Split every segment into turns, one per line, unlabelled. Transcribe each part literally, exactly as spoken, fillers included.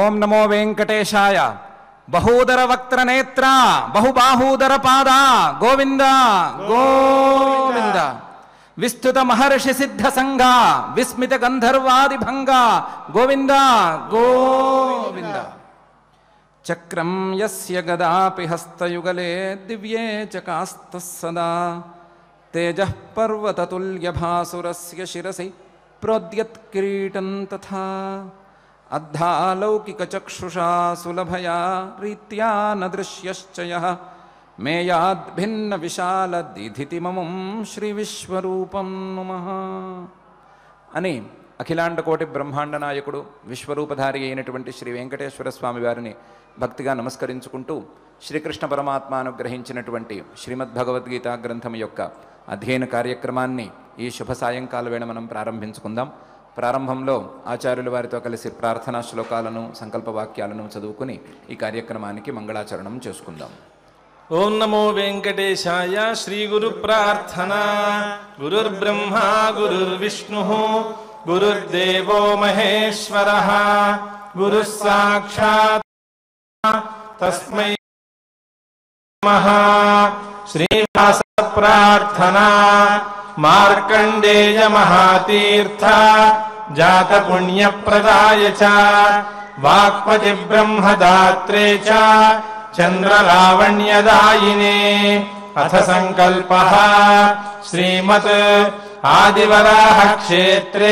ఓం నమో వెంకటేశాయ. బహూదర వక్త్ర నేత్ర బహుబాహూదర పాద గోవింద గోవింద. విస్తుత మహర్షి సిద్ధ సంఘ విస్మిత గంధర్వాది భంగ గోవింద గోవింద. చక్రం యస్య గదాపి హస్తయుగలే దివ్యే చకాస్తః సదా తేజః పర్వతతుల్య భాసురస్య శిరసి ప్రోద్యత్ కిరీటం తథా అద్ధాలౌకిక చక్షుషా సులభయా రీత్యా న దృశ్యశ్చ యః మేయాద్ భిన్న విశాల దీధితి మమం శ్రీ విశ్వరూపం నమః అని అఖిలాండ కోటి బ్రహ్మాండ నాయకుడు విశ్వరూపధారి అయినటువంటి శ్రీ వెంకటేశ్వర స్వామి వారిని భక్తిగా నమస్కరించుకుంటూ శ్రీకృష్ణ పరమాత్మ అనుగ్రహించినటువంటి శ్రీమద్భగవద్గీత గ్రంథం యొక్క అధ్యయన కార్యక్రమాన్ని ఈ శుభ సాయంకాల వేళ మనం ప్రారంభించుకుందాం. ప్రారంభంలో ఆచార్యుల వారితో కలిసి ప్రార్థనా శ్లోకాలను సంకల్ప వాక్యాలను చదువుకుని ఈ కార్యక్రమానికి మంగళాచరణం చేసుకుందాం.
ఓం నమో వెంకటేశాయ. శ్రీ గురు ప్రార్థన. గురుర్బ్రహ్మ గురుర్విష్ణు గురుర్దేవో మహేశ్వరః గురుః సాక్షాత్ తస్మై నమః. శ్రీవాస ప్రార్థన. మార్కండేయ మహాతీర్థ జాత పుణ్యప్రదాయ చ వాక్పతి బ్రహ్మదాత్రే చ చంద్రలావణ్యదాయినే. అథ సంకల్పః శ్రీమత్ ఆదివరాహ క్షేత్రే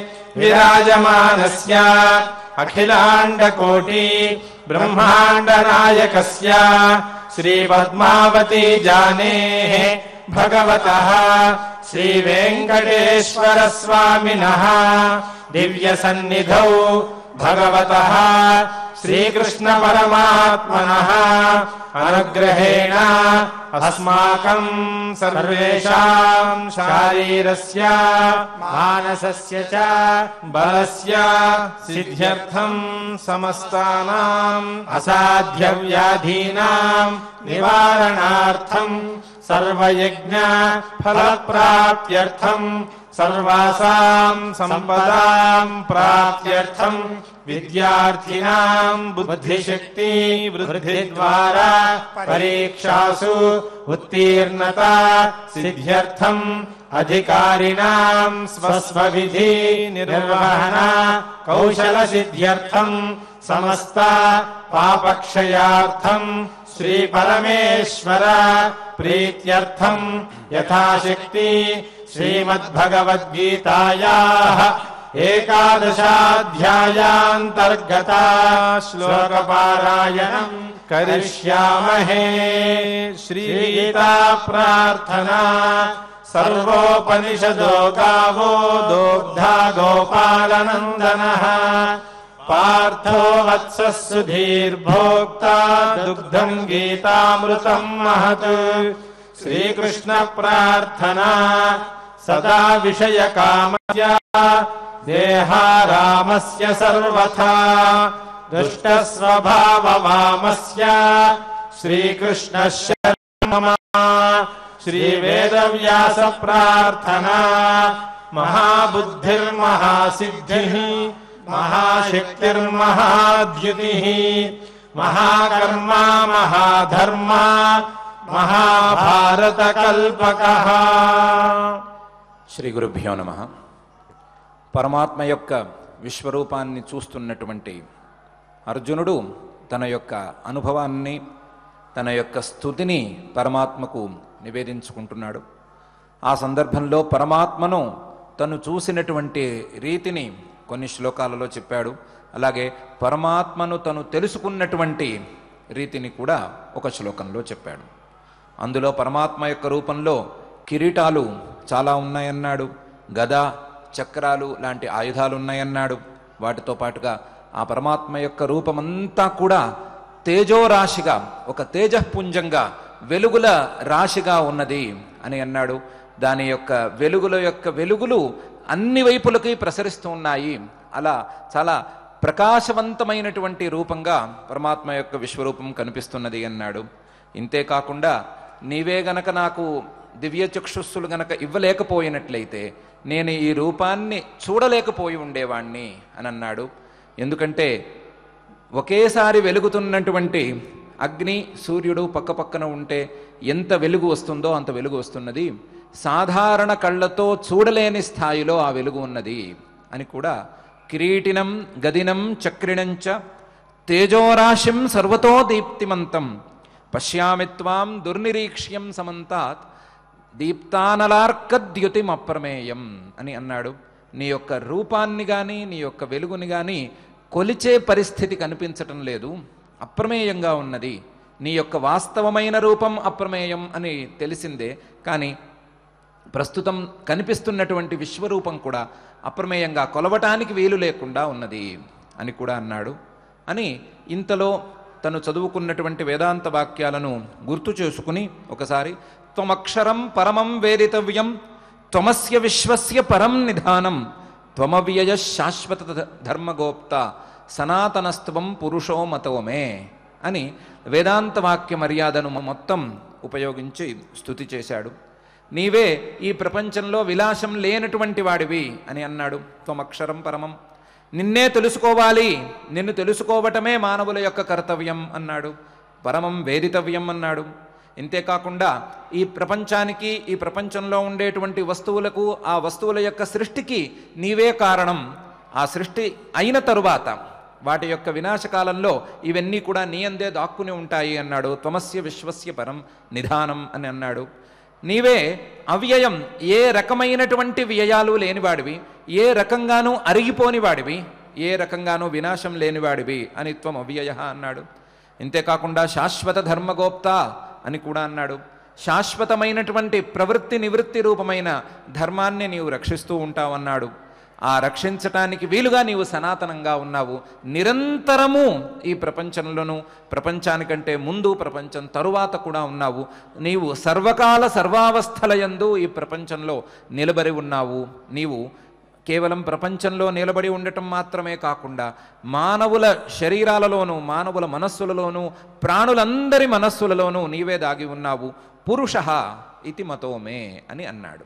విరాజమానస్య అఖిలాండ కోటి బ్రహ్మాండ నాయకస్య శ్రీ పద్మావతి జానేః భగవతః శ్రీ వెంకటేశ్వర స్వామినః దివ్య సన్నిధౌ భగవతః శ్రీకృష్ణ పరమాత్మనః అనుగ్రహేణ అస్మాకం సర్వేషాం శారీరస్య మానసస్య చ బలస్య సిద్ధ్యర్థం సమస్తానాం అసాధ్య వ్యాధీనాం నివారణార్థం సర్వయజ్ఞ ఫలప్రాప్త్యర్థం సర్వాసాం సంపదాం ప్రాప్త్యర్థం విద్యార్థినాం బుద్ధిశక్తి వృద్ధి ద్వారా పరీక్షాసు ఉత్తీర్ణత సిద్ధ్యర్థం అధికారిణాం స్వస్వవిధి నిర్వహణ కౌశల సిద్ధ్యర్థం సమస్త పాపక్షయార్థం శ్రీ పరమేశ్వర ప్రీత్యర్థం యథాశక్తి శ్రీమద్భగవద్గీతాయాః ఏకాదశాధ్యాయాంతర్గత శ్లోకపారాయణం కరిష్యామహే. శ్రీగీతా ప్రార్థనా. సర్వోపనిషదో గావో దోగ్ధా గోపాలనందనః పార్థో వత్సః సుధీర్భోక్తా దుగ్ధం గీతామృతం మహత్. శ్రీకృష్ణ ప్రార్థనా. సదా విషయ కామస్య దేహారామస్య సర్వథా దుష్ట స్వభావ వామస్య శ్రీకృష్ణ శరణం. శ్రీ వేదవ్యాస ప్రార్థనా. మహాబుద్ధిర్మహాసిద్ధిః మహాశక్తిర్మహాద్యుతిః మహాకర్మా మహాధర్మా మహాభారత కల్పకః.
శ్రీ గురుభ్యో నమః. పరమాత్మ యొక్క విశ్వరూపాన్ని చూస్తున్నటువంటి అర్జునుడు తన యొక్క అనుభవాన్ని తన యొక్క స్తుతిని పరమాత్మకు నివేదించుకుంటున్నాడు. ఆ సందర్భంలో పరమాత్మను తను చూసినటువంటి రీతిని కొన్ని శ్లోకాలలో చెప్పాడు. అలాగే పరమాత్మను తను తెలుసుకున్నటువంటి రీతిని కూడా ఒక శ్లోకంలో చెప్పాడు. అందులో పరమాత్మ యొక్క రూపంలో కిరీటాలు చాలా ఉన్నాయన్నాడు. గద చక్రాలు లాంటి ఆయుధాలు ఉన్నాయన్నాడు. వాటితో పాటుగా ఆ పరమాత్మ యొక్క రూపమంతా కూడా తేజోరాశిగా ఒక తేజపుంజంగా వెలుగుల రాశిగా ఉన్నది అని అన్నాడు. దాని యొక్క వెలుగుల యొక్క వెలుగులు అన్ని వైపులకి ప్రసరిస్తూ ఉన్నాయి. అలా చాలా ప్రకాశవంతమైనటువంటి రూపంగా పరమాత్మ యొక్క విశ్వరూపం కనిపిస్తున్నది అన్నాడు. ఇంతేకాకుండా నీవే గనక నాకు దివ్య చక్షుస్సులు గనక ఇవ్వలేకపోయినట్లయితే నేను ఈ రూపాన్ని చూడలేకపోయి ఉండేవాణ్ణి అని అన్నాడు. ఎందుకంటే ఒకేసారి వెలుగుతున్నటువంటి అగ్ని సూర్యుడు పక్కపక్కన ఉంటే ఎంత వెలుగు వస్తుందో అంత వెలుగు వస్తున్నది, సాధారణ కళ్ళతో చూడలేని స్థాయిలో ఆ వెలుగు ఉన్నది అని కూడా కిరీటినం గదినం చక్రిణంచ తేజోరాశిం సర్వతో దీప్తిమంతం పశ్యామిత్వాం దుర్నిరీక్ష్యం సమంతాత్ దీప్తానలార్కద్యుతిం అప్రమేయం అని అన్నాడు. నీ యొక్క రూపాన్ని కానీ నీ యొక్క వెలుగుని కానీ కొలిచే పరిస్థితి కనిపించటం లేదు, అప్రమేయంగా ఉన్నది. నీ యొక్క వాస్తవమైన రూపం అప్రమేయం అని తెలిసిందే, కానీ ప్రస్తుతం కనిపిస్తున్నటువంటి విశ్వరూపం కూడా అప్రమేయంగా కొలవటానికి వీలు లేకుండా ఉన్నది అని కూడా అన్నాడు. అని ఇంతలో తను చదువుకున్నటువంటి వేదాంత వాక్యాలను గుర్తు చేసుకుని ఒకసారి త్వమక్షరం పరమం వేదితవ్యం త్వమస్య విశ్వస్య పరం నిధానం త్వమవ్యయ శాశ్వత ధర్మగోప్త సనాతనస్త్వం పురుషో మతోమే అని వేదాంత వాక్య మర్యాదను మొత్తం ఉపయోగించి స్తుతి చేశాడు. నీవే ఈ ప్రపంచంలో విలాసం లేనటువంటి వాడివి అని అన్నాడు. త్వమక్షరం పరమం, నిన్నే తెలుసుకోవాలి, నిన్ను తెలుసుకోవటమే మానవుల యొక్క కర్తవ్యం అన్నాడు. పరమం వేదితవ్యం అన్నాడు. ఇంతేకాకుండా ఈ ప్రపంచానికి ఈ ప్రపంచంలో ఉండేటువంటి వస్తువులకు ఆ వస్తువుల యొక్క సృష్టికి నీవే కారణం. ఆ సృష్టి అయిన తరువాత వాటి యొక్క వినాశకాలంలో ఇవన్నీ కూడా నీ అందే దాక్కుని ఉంటాయి అన్నాడు. త్వమస్య విశ్వస్య పరం నిధానం అని అన్నాడు. నీవే అవ్యయం, ఏ రకమైనటువంటి వ్యయాలు లేనివాడివి, ఏ రకంగానూ అరిగిపోనివాడివి, ఏ రకంగానూ వినాశం లేనివాడివి అని త్వం అవ్యయ అన్నాడు. ఇంతేకాకుండా శాశ్వత ధర్మగోప్త అని కూడా అన్నాడు. శాశ్వతమైనటువంటి ప్రవృత్తి నివృత్తి రూపమైన ధర్మాన్ని నీవు రక్షిస్తూ ఉంటావన్నాడు. ఆ రక్షించటానికి వీలుగా నీవు సనాతనంగా ఉన్నావు. నిరంతరము ఈ ప్రపంచంలోనూ ప్రపంచానికంటే ముందు ప్రపంచం తరువాత కూడా ఉన్నావు. నీవు సర్వకాల సర్వావస్థలయందు ఈ ప్రపంచంలో నిలబడి ఉన్నావు. నీవు కేవలం ప్రపంచంలో నిలబడి ఉండటం మాత్రమే కాకుండా మానవుల శరీరాలలోనూ మానవుల మనస్సులలోనూ ప్రాణులందరి మనస్సులలోనూ నీవే దాగి ఉన్నావు. పురుషః ఇతి మతోమే అని అన్నాడు.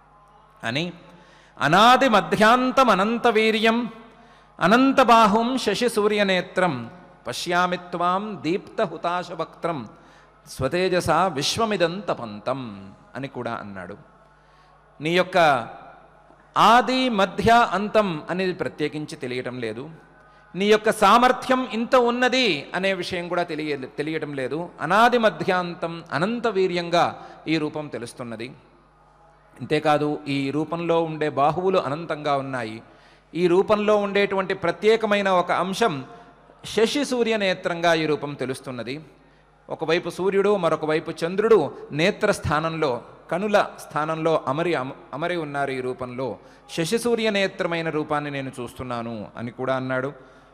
అని అనాది మధ్యాంతం అనంత వీర్యం అనంతబాహుం శశి సూర్యనేత్రం పశ్యామి త్వాం దీప్త హుతాశవక్త్రం స్వతేజస విశ్వమిదం తపంతం అని కూడా అన్నాడు. నీ యొక్క ఆది మధ్య అంతం అనేది ప్రత్యేకించి తెలియటం లేదు. నీ యొక్క సామర్థ్యం ఇంత ఉన్నది అనే విషయం కూడా తెలియ తెలియటం లేదు. అనాది మధ్యాంతం అనంత వీర్యంగా ఈ రూపం తెలుస్తున్నది. అంతేకాదు ఈ రూపంలో ఉండే బాహువులు అనంతంగా ఉన్నాయి. ఈ రూపంలో ఉండేటువంటి ప్రత్యేకమైన ఒక అంశం శశి సూర్యనేత్రంగా ఈ రూపం తెలుస్తున్నది. ఒకవైపు సూర్యుడు, మరొక వైపు చంద్రుడు నేత్ర స్థానంలో కనుల స్థానంలో అమరి అమరి ఉన్నారు. ఈ రూపంలో శశి సూర్యనేత్రమైన రూపాన్ని నేను చూస్తున్నాను అని కూడా అన్నాడు.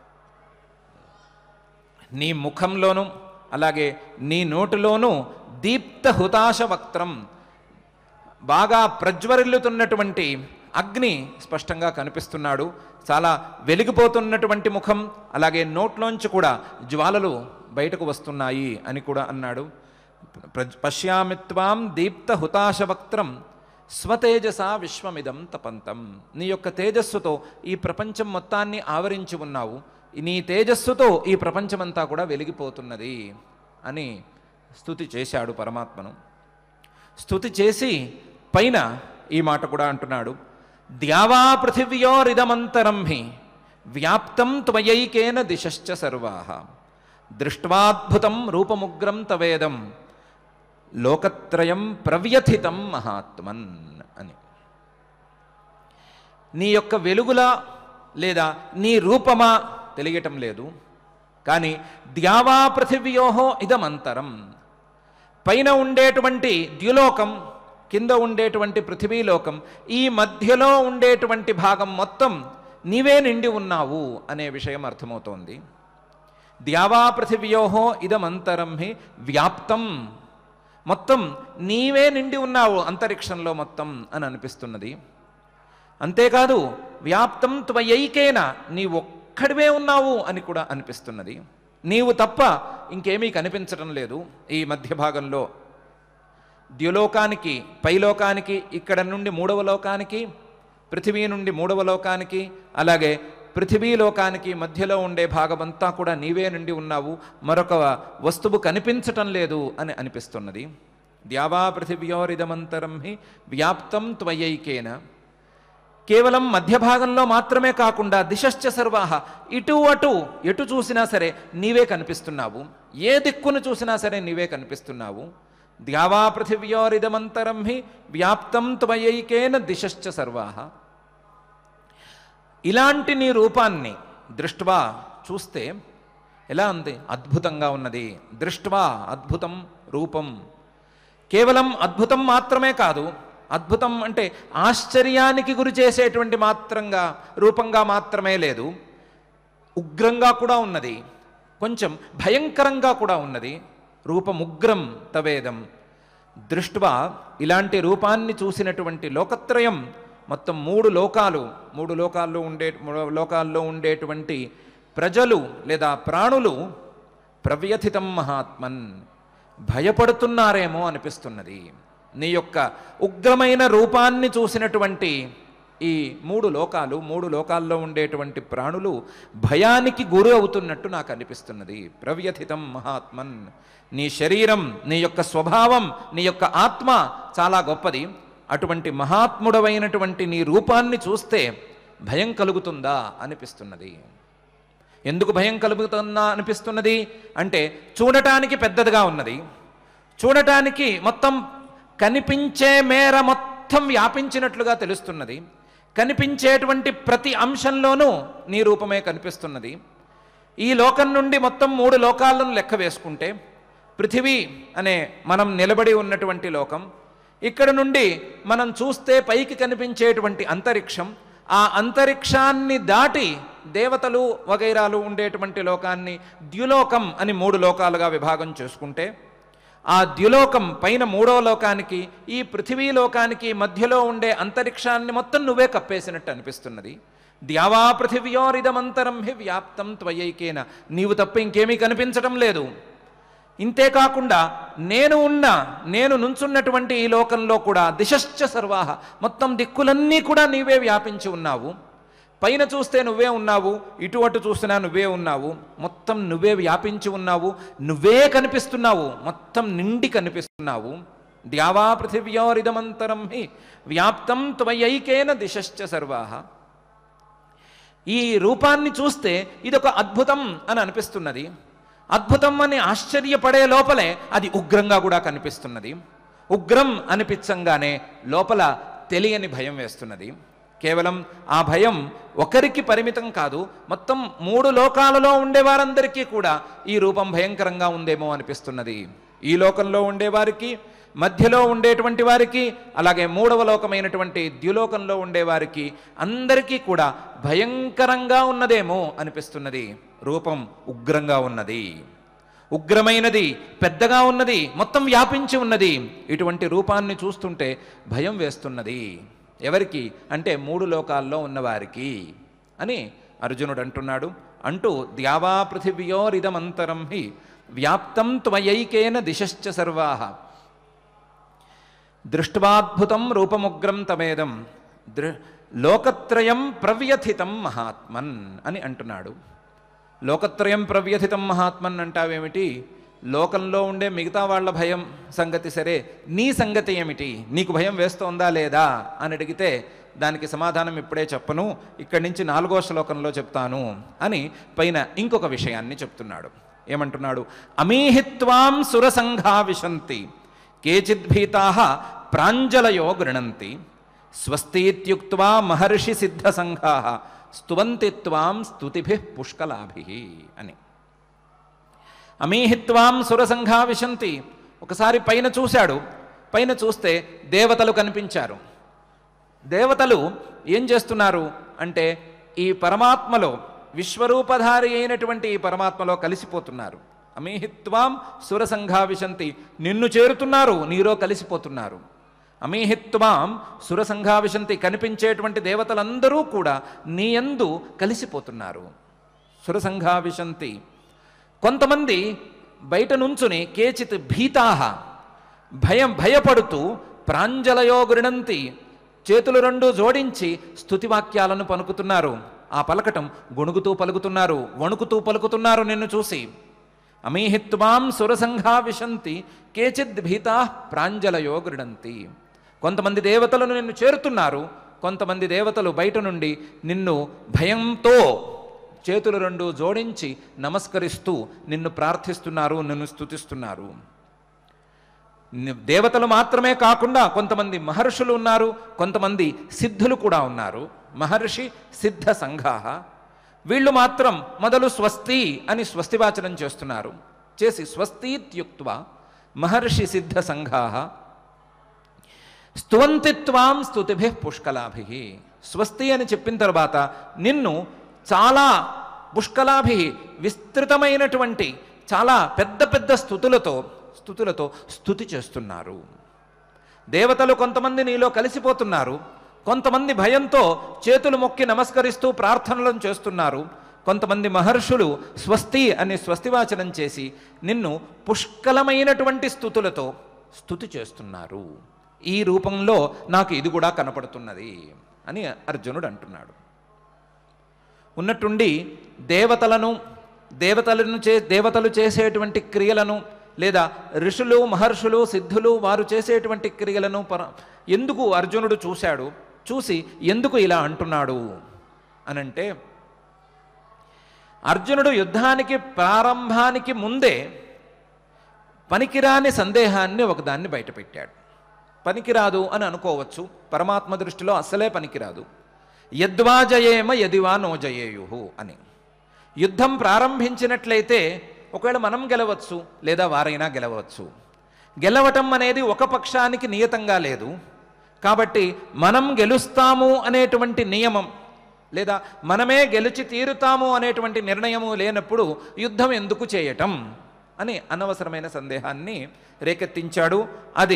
నీ ముఖంలోనూ అలాగే నీ నోటిలోనూ దీప్త హుతాశ వక్త్రం, బాగా ప్రజ్వరిల్లుతున్నటువంటి అగ్ని స్పష్టంగా కనిపిస్తున్నాడు. చాలా వెలిగిపోతున్నటువంటి ముఖం, అలాగే నోట్లోంచి కూడా జ్వాలలు బయటకు వస్తున్నాయి అని కూడా అన్నాడు. పశ్యామి త్వాం దీప్త హుతాశవక్త్రం స్వతేజస విశ్వమిదం తపంతం, నీ యొక్క తేజస్సుతో ఈ ప్రపంచం మొత్తాన్ని ఆవరించి ఉన్నావు. నీ తేజస్సుతో ఈ ప్రపంచమంతా కూడా వెలిగిపోతున్నది అని స్తుతి చేశాడు పరమాత్మను. స్తుతి చేసి పైన ఈ మాట కూడా అంటున్నాడు. ద్యావా పృథివ్యోరిదమంతరం హి వ్యాప్తం త్వయైకేన దిశశ్చ సర్వాః దృష్ట్వాద్భుతం రూపముగ్రం తవేదం లోకత్రయం ప్రవ్యథితం మహాత్మన్ అని. నీ యొక్క వెలుగులా లేదా నీ రూపమా తెలియటం లేదు, కానీ ద్యావా పృథివ్యోహో ఇదమంతరం, పైన ఉండేటువంటి ద్యులోకం, కింద ఉండేటువంటి పృథివీలోకం, ఈ మధ్యలో ఉండేటువంటి భాగం మొత్తం నీవే నిండి ఉన్నావు అనే విషయం అర్థమవుతోంది. ద్యావా పృథివ్యోహో ఇదమంతరం హి వ్యాప్తం, మొత్తం నీవే నిండి ఉన్నావు అంతరిక్షంలో మొత్తం అని అనిపిస్తున్నది. అంతేకాదు వ్యాప్తం త్వయైకేన, నీ ఒక్కడివే ఉన్నావు అని కూడా అనిపిస్తున్నది. నీవు తప్ప ఇంకేమీ కనిపించటం లేదు ఈ మధ్య భాగంలో. ద్యులోకానికి, పైలోకానికి, ఇక్కడ నుండి మూడవ లోకానికి, పృథివీ నుండి మూడవ లోకానికి, అలాగే పృథివీలోకానికి మధ్యలో ఉండే భాగమంతా కూడా నీవే నుండి ఉన్నావు, మరొక వస్తువు కనిపించటం లేదు అని అనిపిస్తున్నది. ద్యావా పృథివ్యోరిదమంతరం హి వ్యాప్తం త్వయైకేన. కేవలం మధ్య భాగంలో మాత్రమే కాకుండా దిశశ్చ సర్వాహ, ఇటు అటు ఎటు చూసినా సరే నీవే కనిపిస్తున్నావు, ఏ దిక్కును చూసినా సరే నీవే కనిపిస్తున్నావు. ద్యావా పృథివ్యోరిదమంతరం హి వ్యాప్తం త్వయైకేన దిశశ్చ సర్వాహ. ఇలాంటి నీ రూపాన్ని దృష్ట్వా చూస్తే ఎలా ఉంది? అద్భుతంగా ఉన్నది. దృష్ట్వా అద్భుతం రూపం. కేవలం అద్భుతం మాత్రమే కాదు, అద్భుతం అంటే ఆశ్చర్యానికి గురి చేసేటువంటి మాత్రంగా రూపంగా మాత్రమే లేదు, ఉగ్రంగా కూడా ఉన్నది, కొంచెం భయంకరంగా కూడా ఉన్నది. రూపం ఉగ్రం తవేదం. దృష్ట్వా ఇలాంటి రూపాన్ని చూసినటువంటి లోకత్రయం, మొత్తం మూడు లోకాలు, మూడు లోకాల్లో ఉండే లోకాల్లో ఉండేటువంటి ప్రజలు లేదా ప్రాణులు ప్రవ్యథితం మహాత్మన్, భయపడుతున్నారేమో అనిపిస్తున్నది. నీ యొక్క ఉగ్రమైన రూపాన్ని చూసినటువంటి ఈ మూడు లోకాలు, మూడు లోకాల్లో ఉండేటువంటి ప్రాణులు భయానికి గురి అవుతున్నట్టు నాకు అనిపిస్తున్నది. ప్రవ్యథితం మహాత్మన్. నీ శరీరం, నీ యొక్క స్వభావం, నీ యొక్క ఆత్మ చాలా గొప్పది. అటువంటి మహాత్ముడవైనటువంటి నీ రూపాన్ని చూస్తే భయం కలుగుతుందా అనిపిస్తున్నది. ఎందుకు భయం కలుగుతుందా అనిపిస్తున్నది అంటే, చూడటానికి పెద్దదిగా ఉన్నది, చూడటానికి మొత్తం కనిపించే మేర మొత్తం వ్యాపించినట్లుగా తెలుస్తున్నది, కనిపించేటువంటి ప్రతి అంశంలోనూ నీ రూపమే కనిపిస్తున్నది. ఈ లోకం నుండి మొత్తం మూడు లోకాలను లెక్క వేసుకుంటే, పృథివీ అనే మనం నిలబడి ఉన్నటువంటి లోకం, ఇక్కడ నుండి మనం చూస్తే పైకి కనిపించేటువంటి అంతరిక్షం, ఆ అంతరిక్షాన్ని దాటి దేవతలు వగైరాలు ఉండేటువంటి లోకాన్ని ద్యులోకం అని మూడు లోకాలుగా విభాగం చేసుకుంటే, ఆ ద్యులోకం పైన మూడో లోకానికి, ఈ పృథివీ లోకానికి మధ్యలో ఉండే అంతరిక్షాన్ని మొత్తం నువ్వే కప్పేసినట్టు అనిపిస్తున్నది. ద్యావా పృథివ్యోరిదమంతరం హి వ్యాప్తం త్వయైకేన. నీవు తప్ప ఇంకేమీ కనిపించటం లేదు. ఇంతేకాకుండా నేను ఉన్న నేను నుంచున్నటువంటి ఈ లోకంలో కూడా దిశశ్చ సర్వాహ, మొత్తం దిక్కులన్నీ కూడా నీవే వ్యాపించి ఉన్నావు. పైన చూస్తే నువ్వే ఉన్నావు, ఇటు అటు చూసినా నువ్వే ఉన్నావు, మొత్తం నువ్వే వ్యాపించి ఉన్నావు, నువ్వే కనిపిస్తున్నావు, మొత్తం నిండి కనిపిస్తున్నావు. ద్యావా పృథివ్యోరిదమంతరం హి వ్యాప్తం త్వయైకేన దిశశ్చ సర్వాహ. ఈ రూపాన్ని చూస్తే ఇదొక అద్భుతం అని అనిపిస్తున్నది. అద్భుతం అని ఆశ్చర్యపడే లోపలే అది ఉగ్రంగా కూడా కనిపిస్తున్నది. ఉగ్రం అనిపించంగానే లోపల తెలియని భయం వేస్తున్నది. కేవలం ఆ భయం ఒకరికి పరిమితం కాదు, మొత్తం మూడు లోకాలలో ఉండేవారందరికీ కూడా ఈ రూపం భయంకరంగా ఉందేమో అనిపిస్తున్నది. ఈ లోకంలో ఉండేవారికి, మధ్యలో ఉండేటువంటి వారికి, అలాగే మూడవ లోకమైనటువంటి ద్యులోకంలో ఉండేవారికి అందరికీ కూడా భయంకరంగా ఉన్నదేమో అనిపిస్తున్నది. రూపం ఉగ్రంగా ఉన్నది, ఉగ్రమైనది, పెద్దగా ఉన్నది, మొత్తం వ్యాపించి ఉన్నది. ఇటువంటి రూపాన్ని చూస్తుంటే భయం వేస్తున్నది. ఎవరికి అంటే మూడు లోకాల్లో ఉన్నవారికి అని అర్జునుడు అంటున్నాడు. అంటూ ద్యావా పృథివ్యోరిదమంతరం హి వ్యాప్తం త్వయైకేన దిశశ్చ సర్వాహ దృష్ట్వాద్భుతం రూపముగ్రం తమేదం దృ లోకత్రయం ప్రవ్యథితం మహాత్మన్ అని అంటున్నాడు. లోకత్రయం ప్రవ్యథితం మహాత్మన్ అంటావేమిటి? లోకంలో ఉండే మిగతా వాళ్ళ భయం సంగతి సరే, నీ సంగతి ఏమిటి? నీకు భయం వేస్తోందా లేదా అని అడిగితే దానికి సమాధానం ఇప్పుడే చెప్పను, ఇక్కడి నుంచి నాలుగో శ్లోకంలో చెప్తాను అని పైన ఇంకొక విషయాన్ని చెప్తున్నాడు. ఏమంటున్నాడు? అమీహిత్వాం సురసంఘా విశంతి కేచిద్భీతా ప్రాంజలయో గృణంతి స్వస్తిత్యుక్త్వా మహర్షి సిద్ధ సంఘా స్తువంతి త్వాం స్తుతిభిః పుష్కలాభిః అని. అమీహిత్వాం సురసంఘా విశంతి. ఒకసారి పైన చూశాడు, పైన చూస్తే దేవతలు కనిపించారు. దేవతలు ఏం చేస్తున్నారు అంటే ఈ పరమాత్మలో, విశ్వరూపధారి అయినటువంటి ఈ పరమాత్మలో కలిసిపోతున్నారు. అమీహిత్వాం సురసంఘా విశంతి, నిన్ను చేరుతున్నారు, నీలో కలిసిపోతున్నారు. అమీహిత్వాం సురసంఘా విశంతి, కనిపించేటువంటి దేవతలందరూ కూడా నీ యందు కలిసిపోతున్నారు. సురసంఘా విశంతి. కొంతమంది బయట నుంచుని కేచిత్ భీతాహ, భయం భయపడుతూ ప్రాంజలయో గృణంతి, చేతులు రెండు జోడించి స్తుతివాక్యాలను పలుకుతున్నారు. ఆ పలకటం గొణుగుతూ పలుకుతున్నారు, వణుకుతూ పలుకుతున్నారు నిన్ను చూసి. అమీహిత్వాం సురసంఘా విశంతి కేచిద్ భీతా ప్రాంజలయో గృణంతి. కొంతమంది దేవతలను నిన్ను చేరుతున్నారు, కొంతమంది దేవతలు బయట నుండి నిన్ను భయంతో చేతులు రెండు జోడించి నమస్కరిస్తూ నిన్ను ప్రార్థిస్తున్నారు, నిన్ను స్తుతిస్తున్నారు. దేవతలు మాత్రమే కాకుండా కొంతమంది మహర్షులు ఉన్నారు, కొంతమంది సిద్ధులు కూడా ఉన్నారు. మహర్షి సిద్ధ సంఘాః. వీళ్ళు మాత్రం మొదలు స్వస్తి అని స్వస్తివాచనం చేస్తున్నారు. చేసి స్వస్తిత్యుక్త్వా మహర్షి సిద్ధ సంఘాః స్తువంతిత్వాం స్తుతిభిః పుష్కలాభిః. స్వస్తి అని చెప్పిన తర్వాత నిన్ను చాలా పుష్కలాభి విస్తృతమైనటువంటి చాలా పెద్ద పెద్ద స్తుతులతో స్తుతులతో స్తుతి చేస్తున్నారు. దేవతలు కొంతమంది నీలో కలిసిపోతున్నారు, కొంతమంది భయంతో చేతులు మొక్కి నమస్కరిస్తూ ప్రార్థనలను చేస్తున్నారు, కొంతమంది మహర్షులు స్వస్తి అని స్వస్తివాచనం చేసి నిన్ను పుష్కలమైనటువంటి స్తుతులతో స్తుతి చేస్తున్నారు. ఈ రూపంలో నాకు ఇది కూడా కనపడుతున్నది అని అర్జునుడు అంటున్నాడు. ఉన్నట్టుండి దేవతలను దేవతలను చే దేవతలు చేసేటువంటి క్రియలను లేదా ఋషులు మహర్షులు సిద్ధులు వారు చేసేటువంటి క్రియలను పర ఎందుకు అర్జునుడు చూశాడు, చూసి ఎందుకు ఇలా అంటున్నాడు అనంటే, అర్జునుడు యుద్ధానికి ప్రారంభానికి ముందే పనికిరాని సందేహాన్ని ఒకదాన్ని బయటపెట్టాడు. పనికిరాదు అని అనుకోవచ్చు, పరమాత్మ దృష్టిలో అస్సలే పనికిరాదు. యద్వా జయేమ యదివా నో జయేయుహు అని. యుద్ధం ప్రారంభించినట్లయితే ఒకవేళ మనం గెలవచ్చు లేదా వారైనా గెలవచ్చు. గెలవటం అనేది ఒక పక్షానికి నియతంగా లేదు. కాబట్టి మనం గెలుస్తాము అనేటువంటి నియమం లేదా మనమే గెలిచి తీరుతాము అనేటువంటి నిర్ణయము లేనప్పుడు యుద్ధం ఎందుకు చేయటం అని అనవసరమైన సందేహాన్ని రేకెత్తించాడు. అది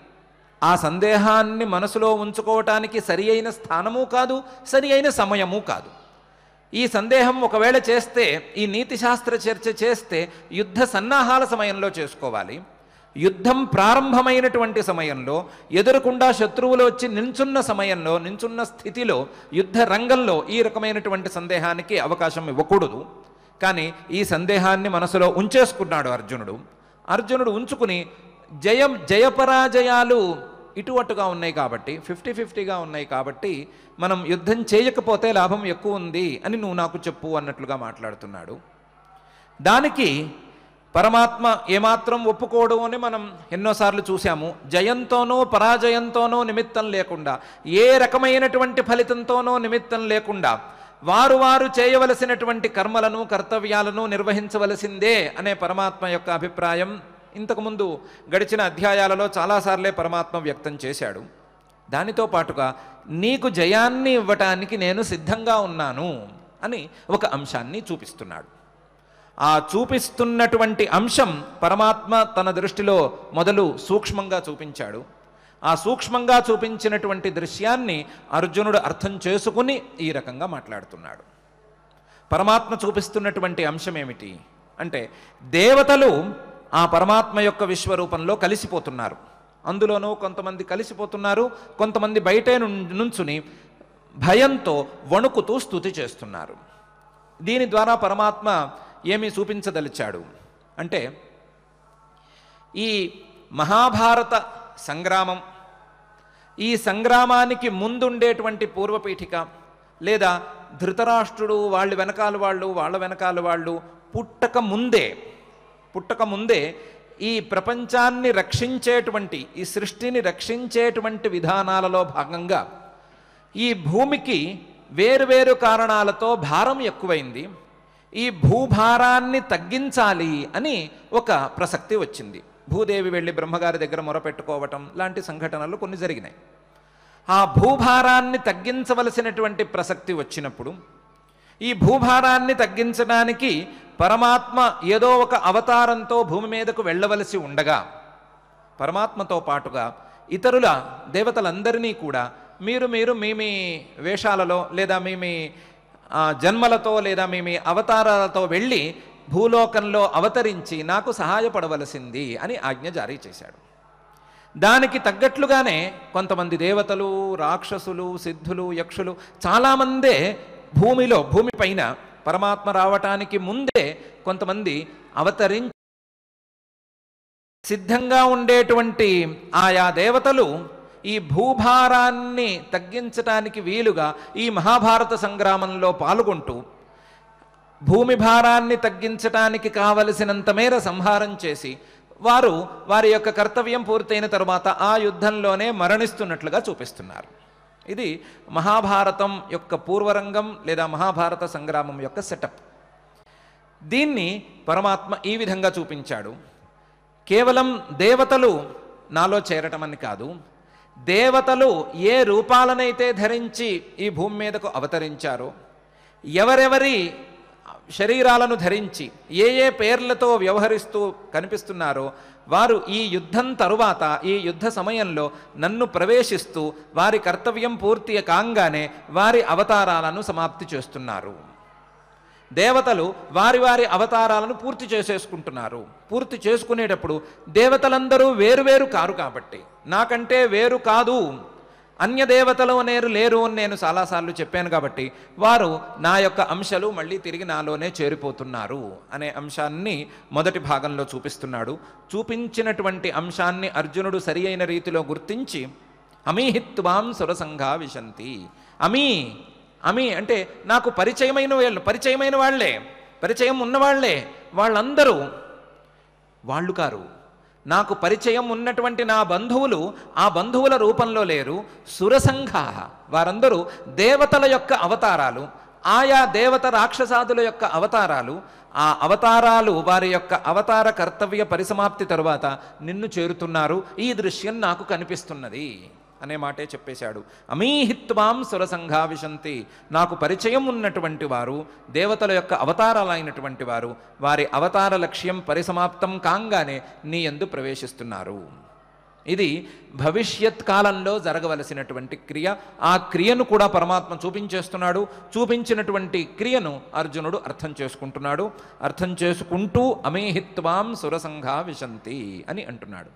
ఆ సందేహాన్ని మనసులో ఉంచుకోవటానికి సరి అయిన స్థానము కాదు, సరి అయిన సమయము కాదు. ఈ సందేహం ఒకవేళ చేస్తే, ఈ నీతిశాస్త్ర చర్చ చేస్తే యుద్ధ సన్నాహాల సమయంలో చేసుకోవాలి. యుద్ధం ప్రారంభమైనటువంటి సమయంలో, ఎదురుకుండా శత్రువులు వచ్చి నించున్న సమయంలో, నించున్న స్థితిలో, యుద్ధ రంగంలో ఈ రకమైనటువంటి సందేహానికి అవకాశం ఇవ్వకూడదు. కానీ ఈ సందేహాన్ని మనసులో ఉంచేసుకున్నాడు అర్జునుడు. అర్జునుడు ఉంచుకుని జయం జయపరాజయాలు ఇటువట్టుగా ఉన్నాయి కాబట్టి, ఫిఫ్టీ ఫిఫ్టీగా ఉన్నాయి కాబట్టి మనం యుద్ధం చేయకపోతే లాభం ఎక్కువ ఉంది అని నువ్వు నాకు చెప్పు అన్నట్లుగా మాట్లాడుతున్నాడు. దానికి పరమాత్మ ఏమాత్రం ఒప్పుకోడు అని మనం ఎన్నోసార్లు చూసాము. జయంతోనో పరాజయంతోనో నిమిత్తం లేకుండా, ఏ రకమైనటువంటి ఫలితంతోనో నిమిత్తం లేకుండా వారు వారు చేయవలసినటువంటి కర్మలను కర్తవ్యాలను నిర్వహించవలసిందే అనే పరమాత్మ యొక్క అభిప్రాయం ఇంతకుముందు గడిచిన అధ్యాయాలలో చాలాసార్లే పరమాత్మ వ్యక్తం చేశాడు. దానితో పాటుగా నీకు జయాన్ని ఇవ్వటానికి నేను సిద్ధంగా ఉన్నాను అని ఒక అంశాన్ని చూపిస్తున్నాడు. ఆ చూపిస్తున్నటువంటి అంశం పరమాత్మ తన దృష్టిలో మొదలు సూక్ష్మంగా చూపించాడు. ఆ సూక్ష్మంగా చూపించినటువంటి దృశ్యాన్ని అర్జునుడు అర్థం చేసుకుని ఈ రకంగా మాట్లాడుతున్నాడు. పరమాత్మ చూపిస్తున్నటువంటి అంశం ఏమిటి అంటే, దేవతలు ఆ పరమాత్మ యొక్క విశ్వరూపంలో కలిసిపోతున్నారు. అందులోనూ కొంతమంది కలిసిపోతున్నారు, కొంతమంది బయటే నుంచుని భయంతో వణుకుతూ స్తుతి చేస్తున్నారు. దీని ద్వారా పరమాత్మ ఏమి చూపించదలిచాడు అంటే, ఈ మహాభారత సంగ్రామం, ఈ సంగ్రామానికి ముందుండేటువంటి పూర్వపీఠిక లేదా ధృతరాష్ట్రుడు వాళ్ళ వెనకాల వాళ్ళు వాళ్ళ వెనకాల వాళ్ళు పుట్టక ముందే పుట్టక ముందే ఈ ప్రపంచాన్ని రక్షించేటువంటి, ఈ సృష్టిని రక్షించేటువంటి విధానాలలో భాగంగా ఈ భూమికి వేరువేరు కారణాలతో భారం ఎక్కువైంది. ఈ భూభారాన్ని తగ్గించాలి అని ఒక ప్రసక్తి వచ్చింది. భూదేవి వెళ్ళి బ్రహ్మగారి దగ్గర మొరపెట్టుకోవటం లాంటి సంఘటనలు కొన్ని జరిగినాయి. ఆ భూభారాన్ని తగ్గించవలసినటువంటి ప్రసక్తి వచ్చినప్పుడు, ఈ భూభారాన్ని తగ్గించడానికి పరమాత్మ ఏదో ఒక అవతారంతో భూమి మీదకు వెళ్ళవలసి ఉండగా, పరమాత్మతో పాటుగా ఇతరుల దేవతలందరినీ కూడా మీరు మీరు మీ మీ వేషాలలో లేదా మీ మీ జన్మలతో లేదా మీ మీ అవతారాలతో వెళ్ళి భూలోకంలో అవతరించి నాకు సహాయపడవలసింది అని ఆజ్ఞ జారీ చేశాడు. దానికి తగ్గట్లుగానే కొంతమంది దేవతలు, రాక్షసులు, సిద్ధులు, యక్షులు చాలామందే భూమిలో భూమి పైన పరమాత్మ రావటానికి ముందే కొంతమంది అవతరించి సిద్ధంగా ఉండేటువంటి ఆయా దేవతలు ఈ భూభారాన్ని తగ్గించటానికి వీలుగా ఈ మహాభారత సంగ్రామంలో పాల్గొంటూ భూమి భారాన్ని తగ్గించటానికి కావలసినంత మేర సంహారం చేసి వారు వారి యొక్క కర్తవ్యం పూర్తయిన తరువాత ఆ యుద్ధంలోనే మరణిస్తున్నట్లుగా చూపిస్తున్నారు. ఇది మహాభారతం యొక్క పూర్వరంగం లేదా మహాభారత సంగ్రామం యొక్క సెటప్. దీన్ని పరమాత్మ ఈ విధంగా చూపించాడు. కేవలం దేవతలు నాలో చేరటం అని కాదు, దేవతలు ఏ రూపాలనైతే ధరించి ఈ భూమి మీదకు అవతరించారో, ఎవరెవరి శరీరాలను ధరించి ఏ ఏ పేర్లతో వ్యవహరిస్తూ కనిపిస్తున్నారో వారు ఈ యుద్ధం తరువాత ఈ యుద్ధ సమయంలో నన్ను ప్రవేశిస్తూ వారి కర్తవ్యం పూర్తి కాగానే వారి అవతారాలను సమాప్తి చేస్తున్నారు. దేవతలు వారి వారి అవతారాలను పూర్తి చేసేసుకుంటున్నారు. పూర్తి చేసుకునేటప్పుడు దేవతలందరూ వేరువేరు కారు కాబట్టి, నాకంటే వేరు కాదు, అన్య దేవతలు అనేరు లేరు అని నేను చాలాసార్లు చెప్పాను కాబట్టి వారు నా యొక్క అంశాలు మళ్ళీ తిరిగి నాలోనే చేరిపోతున్నారు అనే అంశాన్ని మొదటి భాగంలో చూపిస్తున్నాడు. చూపించినటువంటి అంశాన్ని అర్జునుడు సరి అయిన రీతిలో గుర్తించి అమీహిత్వాం సురసంఘా విశంతి. అమీ అమీ అంటే నాకు పరిచయమైన వాళ్ళు, పరిచయమైన వాళ్లే, పరిచయం ఉన్నవాళ్లే, వాళ్ళందరూ వాళ్ళు కారు. నాకు పరిచయం ఉన్నటువంటి నా బంధువులు ఆ బంధువుల రూపంలో లేరు. సురసంఘా, వారందరూ దేవతల యొక్క అవతారాలు, ఆయా దేవత రాక్షసాదుల యొక్క అవతారాలు. ఆ అవతారాలు వారి యొక్క అవతార కర్తవ్య పరిసమాప్తి తరువాత నిన్ను చేరుతున్నారు. ఈ దృశ్యం నాకు కనిపిస్తున్నది అనే మాటే చెప్పేశాడు. అమీహిత్వాం సురసంఘా విశంతి, నాకు పరిచయం ఉన్నటువంటి వారు, దేవతల యొక్క అవతారాలైనటువంటి వారు, వారి అవతార లక్ష్యం పరిసమాప్తం కాంగానే నీ యందు ప్రవేశిస్తున్నారు. ఇది భవిష్యత్ కాలంలో జరగవలసినటువంటి క్రియ. ఆ క్రియను కూడా పరమాత్మ చూపించేస్తున్నాడు. చూపించినటువంటి క్రియను అర్జునుడు అర్థం చేసుకుంటున్నాడు. అర్థం చేసుకుంటూ అమేహిత్వాం సురసంఘా విశంతి అని అంటున్నాడు.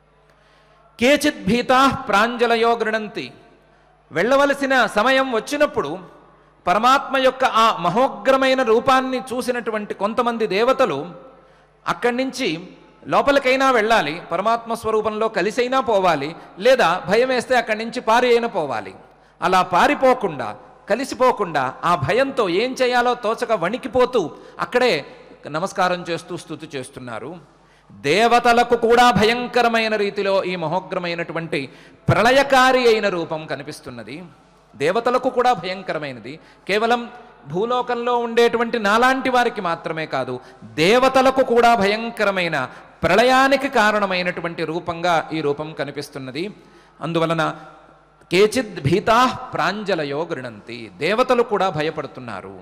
కేచిత్ భీతా ప్రాంజలయో గృణంతి, వెళ్ళవలసిన సమయం వచ్చినప్పుడు పరమాత్మ యొక్క ఆ మహోగ్రమైన రూపాన్ని చూసినటువంటి కొంతమంది దేవతలు అక్కడి నుంచి లోపలికైనా వెళ్ళాలి, పరమాత్మ స్వరూపంలో కలిసైనా పోవాలి, లేదా భయం వేస్తే అక్కడి నుంచి పారి అయినా పోవాలి. అలా పారిపోకుండా, కలిసిపోకుండా ఆ భయంతో ఏం చేయాలో తోచక వణికిపోతూ అక్కడే నమస్కారం చేస్తూ స్తుతి చేస్తున్నారు. దేవతలకు కూడా భయంకరమైన రీతిలో ఈ మహోగ్రమైనటువంటి ప్రళయకారి అయిన రూపం కనిపిస్తున్నది. దేవతలకు కూడా భయంకరమైనది. కేవలం భూలోకంలో ఉండేటువంటి నాలాంటి వారికి మాత్రమే కాదు, దేవతలకు కూడా భయంకరమైన ప్రళయానికి కారణమైనటువంటి రూపంగా ఈ రూపం కనిపిస్తున్నది. అందువలన కేచిద్ భీతా ప్రాంజలయో గృణంతి, దేవతలు కూడా భయపడుతున్నారు.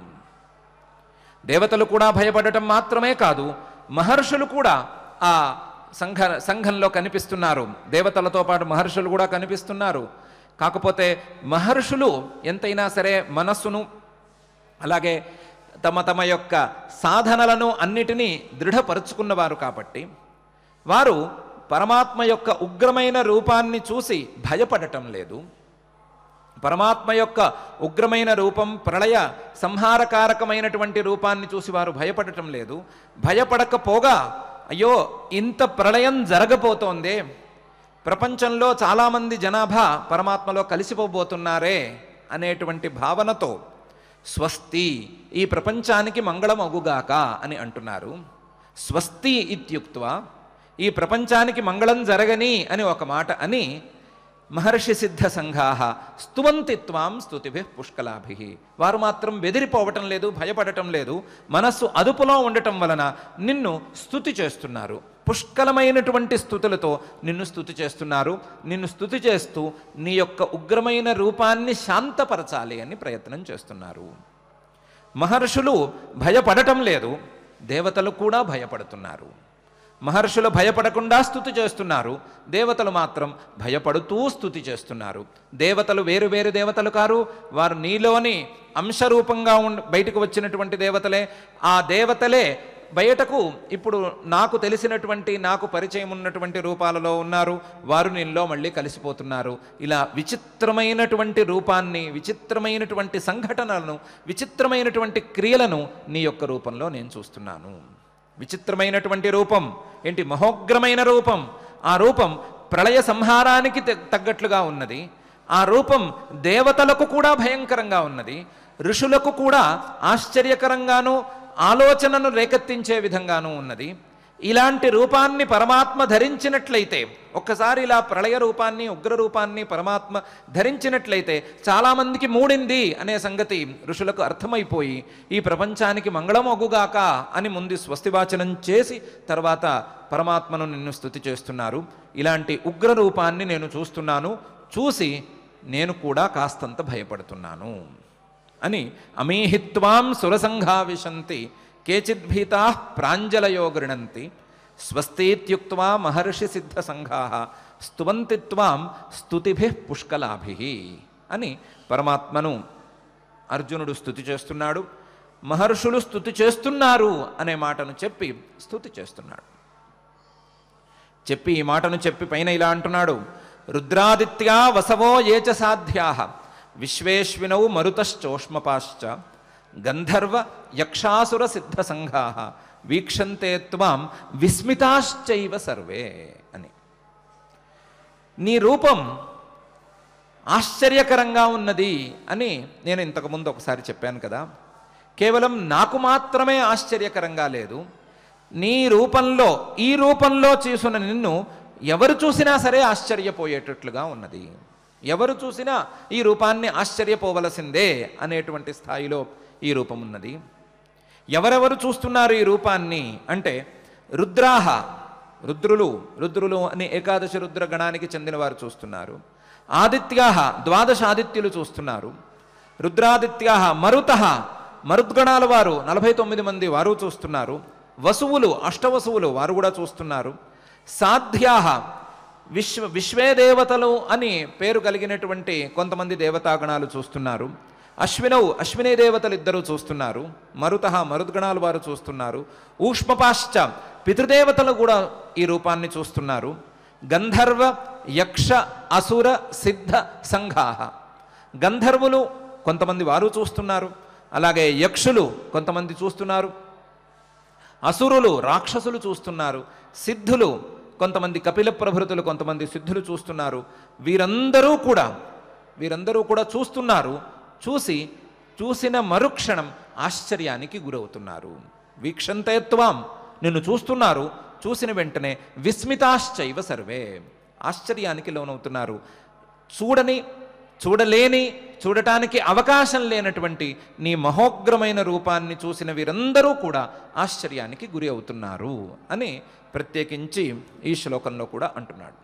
దేవతలు కూడా భయపడటం మాత్రమే కాదు, మహర్షులు కూడా ఆ సంఘ సంఘంలో కనిపిస్తున్నారు. దేవతలతో పాటు మహర్షులు కూడా కనిపిస్తున్నారు. కాకపోతే మహర్షులు ఎంతైనా సరే మనస్సును అలాగే తమ తమ యొక్క సాధనలను అన్నిటినీ దృఢపరుచుకున్నవారు కాబట్టి వారు పరమాత్మ యొక్క ఉగ్రమైన రూపాన్ని చూసి భయపడటం లేదు. పరమాత్మ యొక్క ఉగ్రమైన రూపం, ప్రళయ సంహారకారకమైనటువంటి రూపాన్ని చూసి వారు భయపడటం లేదు. భయపడకపోగా అయ్యో ఇంత ప్రళయం జరగబోతోందే, ప్రపంచంలో చాలామంది జనాభా పరమాత్మలో కలిసిపోబోతున్నారే అనేటువంటి భావనతో స్వస్తి, ఈ ప్రపంచానికి మంగళం అగుగాక అని అంటున్నారు. స్వస్తి ఇత్యుక్త్వా, ఈ ప్రపంచానికి మంగళం జరగని అని ఒక మాట అని మహర్షి సిద్ధ సంఘాహ స్తువంతి త్వాం స్తుతిభిః పుష్కలాభిః, వారు మాత్రం బెదిరిపోవటం లేదు, భయపడటం లేదు. మనస్సు అదుపులో ఉండటం వలన నిన్ను స్తుతి చేస్తున్నారు. పుష్కలమైనటువంటి స్తుతులతో నిన్ను స్తుతి చేస్తున్నారు. నిన్ను స్తుతి చేస్తూ నీ యొక్క ఉగ్రమైన రూపాన్ని శాంతపరచాలి అని ప్రయత్నం చేస్తున్నారు. మహర్షులు భయపడటం లేదు, దేవతలు కూడా భయపడుతున్నారు. మహర్షులు భయపడకుండా స్తుతి చేస్తున్నారు, దేవతలు మాత్రం భయపడుతూ స్తుతి చేస్తున్నారు. దేవతలు వేరు వేరు దేవతలు కారు, వారు నీలోని అంశరూపంగా ఉండి బయటకు వచ్చినటువంటి దేవతలే. ఆ దేవతలే బయటకు ఇప్పుడు నాకు తెలిసినటువంటి నాకు పరిచయం ఉన్నటువంటి రూపాలలో ఉన్నారు, వారు నీలో మళ్ళీ కలిసిపోతున్నారు. ఇలా విచిత్రమైనటువంటి రూపాన్ని, విచిత్రమైనటువంటి సంఘటనలను, విచిత్రమైనటువంటి క్రియలను నీ యొక్క రూపంలో నేను చూస్తున్నాను. విచిత్రమైనటువంటి రూపం ఏంటి? మహోగ్రమైన రూపం. ఆ రూపం ప్రళయ సంహారానికి తగ్గట్లుగా ఉన్నది. ఆ రూపం దేవతలకు కూడా భయంకరంగా ఉన్నది, ఋషులకు కూడా ఆశ్చర్యకరంగానూ ఆలోచనను రేకెత్తించే విధంగానూ ఉన్నది. ఇలాంటి రూపాన్ని పరమాత్మ ధరించినట్లయితే, ఒక్కసారి ఇలా ప్రళయ రూపాన్ని, ఉగ్ర రూపాన్ని పరమాత్మ ధరించినట్లయితే చాలామందికి మూడింది అనే సంగతి ఋషులకు అర్థమైపోయి ఈ ప్రపంచానికి మంగళమొగుగాక అని ముందు స్వస్తివాచనం చేసి తర్వాత పరమాత్మను నిన్ను స్తుతి చేస్తున్నారు. ఇలాంటి ఉగ్ర రూపాన్ని నేను చూస్తున్నాను, చూసి నేను కూడా కాస్తంత భయపడుతున్నాను అని అమీహిత్వాం సురసంఘా విశంతి కేచిద్భీతా ప్రాంజలయో గృణంతి స్వస్తిత్యుక్త్వా మహర్షి సిద్ధ సంఘా స్తువంతి త్వాం స్తుతిభిః పుష్కలాభిః అని పరమాత్మను అర్జునుడు స్తుతి చేస్తున్నాడు. మహర్షులు స్తుతి చేస్తున్నారు అనే మాటను చెప్పి స్తుతి చేస్తున్నాడు. చెప్పి ఈ మాటను చెప్పి పైన ఇలా అంటున్నాడు, రుద్రాదిత్యా వసవో ఏచ సాధ్యాః విశ్వేశ్వినౌ మరుతశ్చోష్మపాశ్చ గంధర్వ యక్షాసుర సిద్ధ సంఘాః వీక్షంతే త్వాం విస్మితాశ్చైవ సర్వే అని. నీ రూపం ఆశ్చర్యకరంగా ఉన్నది అని నేను ఇంతకుముందు ఒకసారి చెప్పాను కదా. కేవలం నాకు మాత్రమే ఆశ్చర్యకరంగా లేదు, నీ రూపంలో, ఈ రూపంలో చూసిన నిన్ను ఎవరు చూసినా సరే ఆశ్చర్యపోయేటట్లుగా ఉన్నది. ఎవరు చూసినా ఈ రూపాన్ని ఆశ్చర్యపోవలసిందే అనేటువంటి స్థాయిలో ఈ రూపం ఉన్నది. ఎవరెవరు చూస్తున్నారు ఈ రూపాన్ని అంటే రుద్రాహ, రుద్రులు, రుద్రులు అని ఏకాదశ రుద్ర గణానికి చెందిన వారు చూస్తున్నారు. ఆదిత్యాహ, ద్వాదశ ఆదిత్యులు చూస్తున్నారు. రుద్రాదిత్యాహ మరుతః, మరుద్గణాల వారు నలభై తొమ్మిది మంది వారు చూస్తున్నారు. వసువులు, అష్టవసువులు వారు కూడా చూస్తున్నారు. సాధ్యాహ, విశ్వ విశ్వే దేవతలు అని పేరు కలిగినటువంటి కొంతమంది దేవతాగణాలు చూస్తున్నారు. అశ్వినౌ, అశ్వినీ దేవతలు ఇద్దరు చూస్తున్నారు. మరుతః, మరుద్గణాలు వారు చూస్తున్నారు. ఊష్మపాశ్చ, పితృదేవతలు కూడా ఈ రూపాన్ని చూస్తున్నారు. గంధర్వ యక్ష అసుర సిద్ధ సంఘాః, గంధర్వులు కొంతమంది వారు చూస్తున్నారు. అలాగే యక్షులు కొంతమంది చూస్తున్నారు. అసురులు, రాక్షసులు చూస్తున్నారు. సిద్ధులు కొంతమంది, కపిల ప్రభృతులు కొంతమంది సిద్ధులు చూస్తున్నారు. వీరందరూ కూడా వీరందరూ కూడా చూస్తున్నారు. చూసి చూసిన మరుక్షణం ఆశ్చర్యానికి గురవుతున్నారు. వీక్షంతే త్వాం, నిన్ను చూస్తున్నారు. చూసిన వెంటనే విస్మితాశ్చైవ సర్వే, ఆశ్చర్యానికి లోనవుతున్నారు. చూడని, చూడలేని, చూడటానికి అవకాశం లేనటువంటి నీ మహోగ్రమైన రూపాన్ని చూసిన వీరందరూ కూడా ఆశ్చర్యానికి గురి అవుతున్నారు అని ప్రత్యేకించి ఈ శ్లోకంలో కూడా అంటున్నాడు.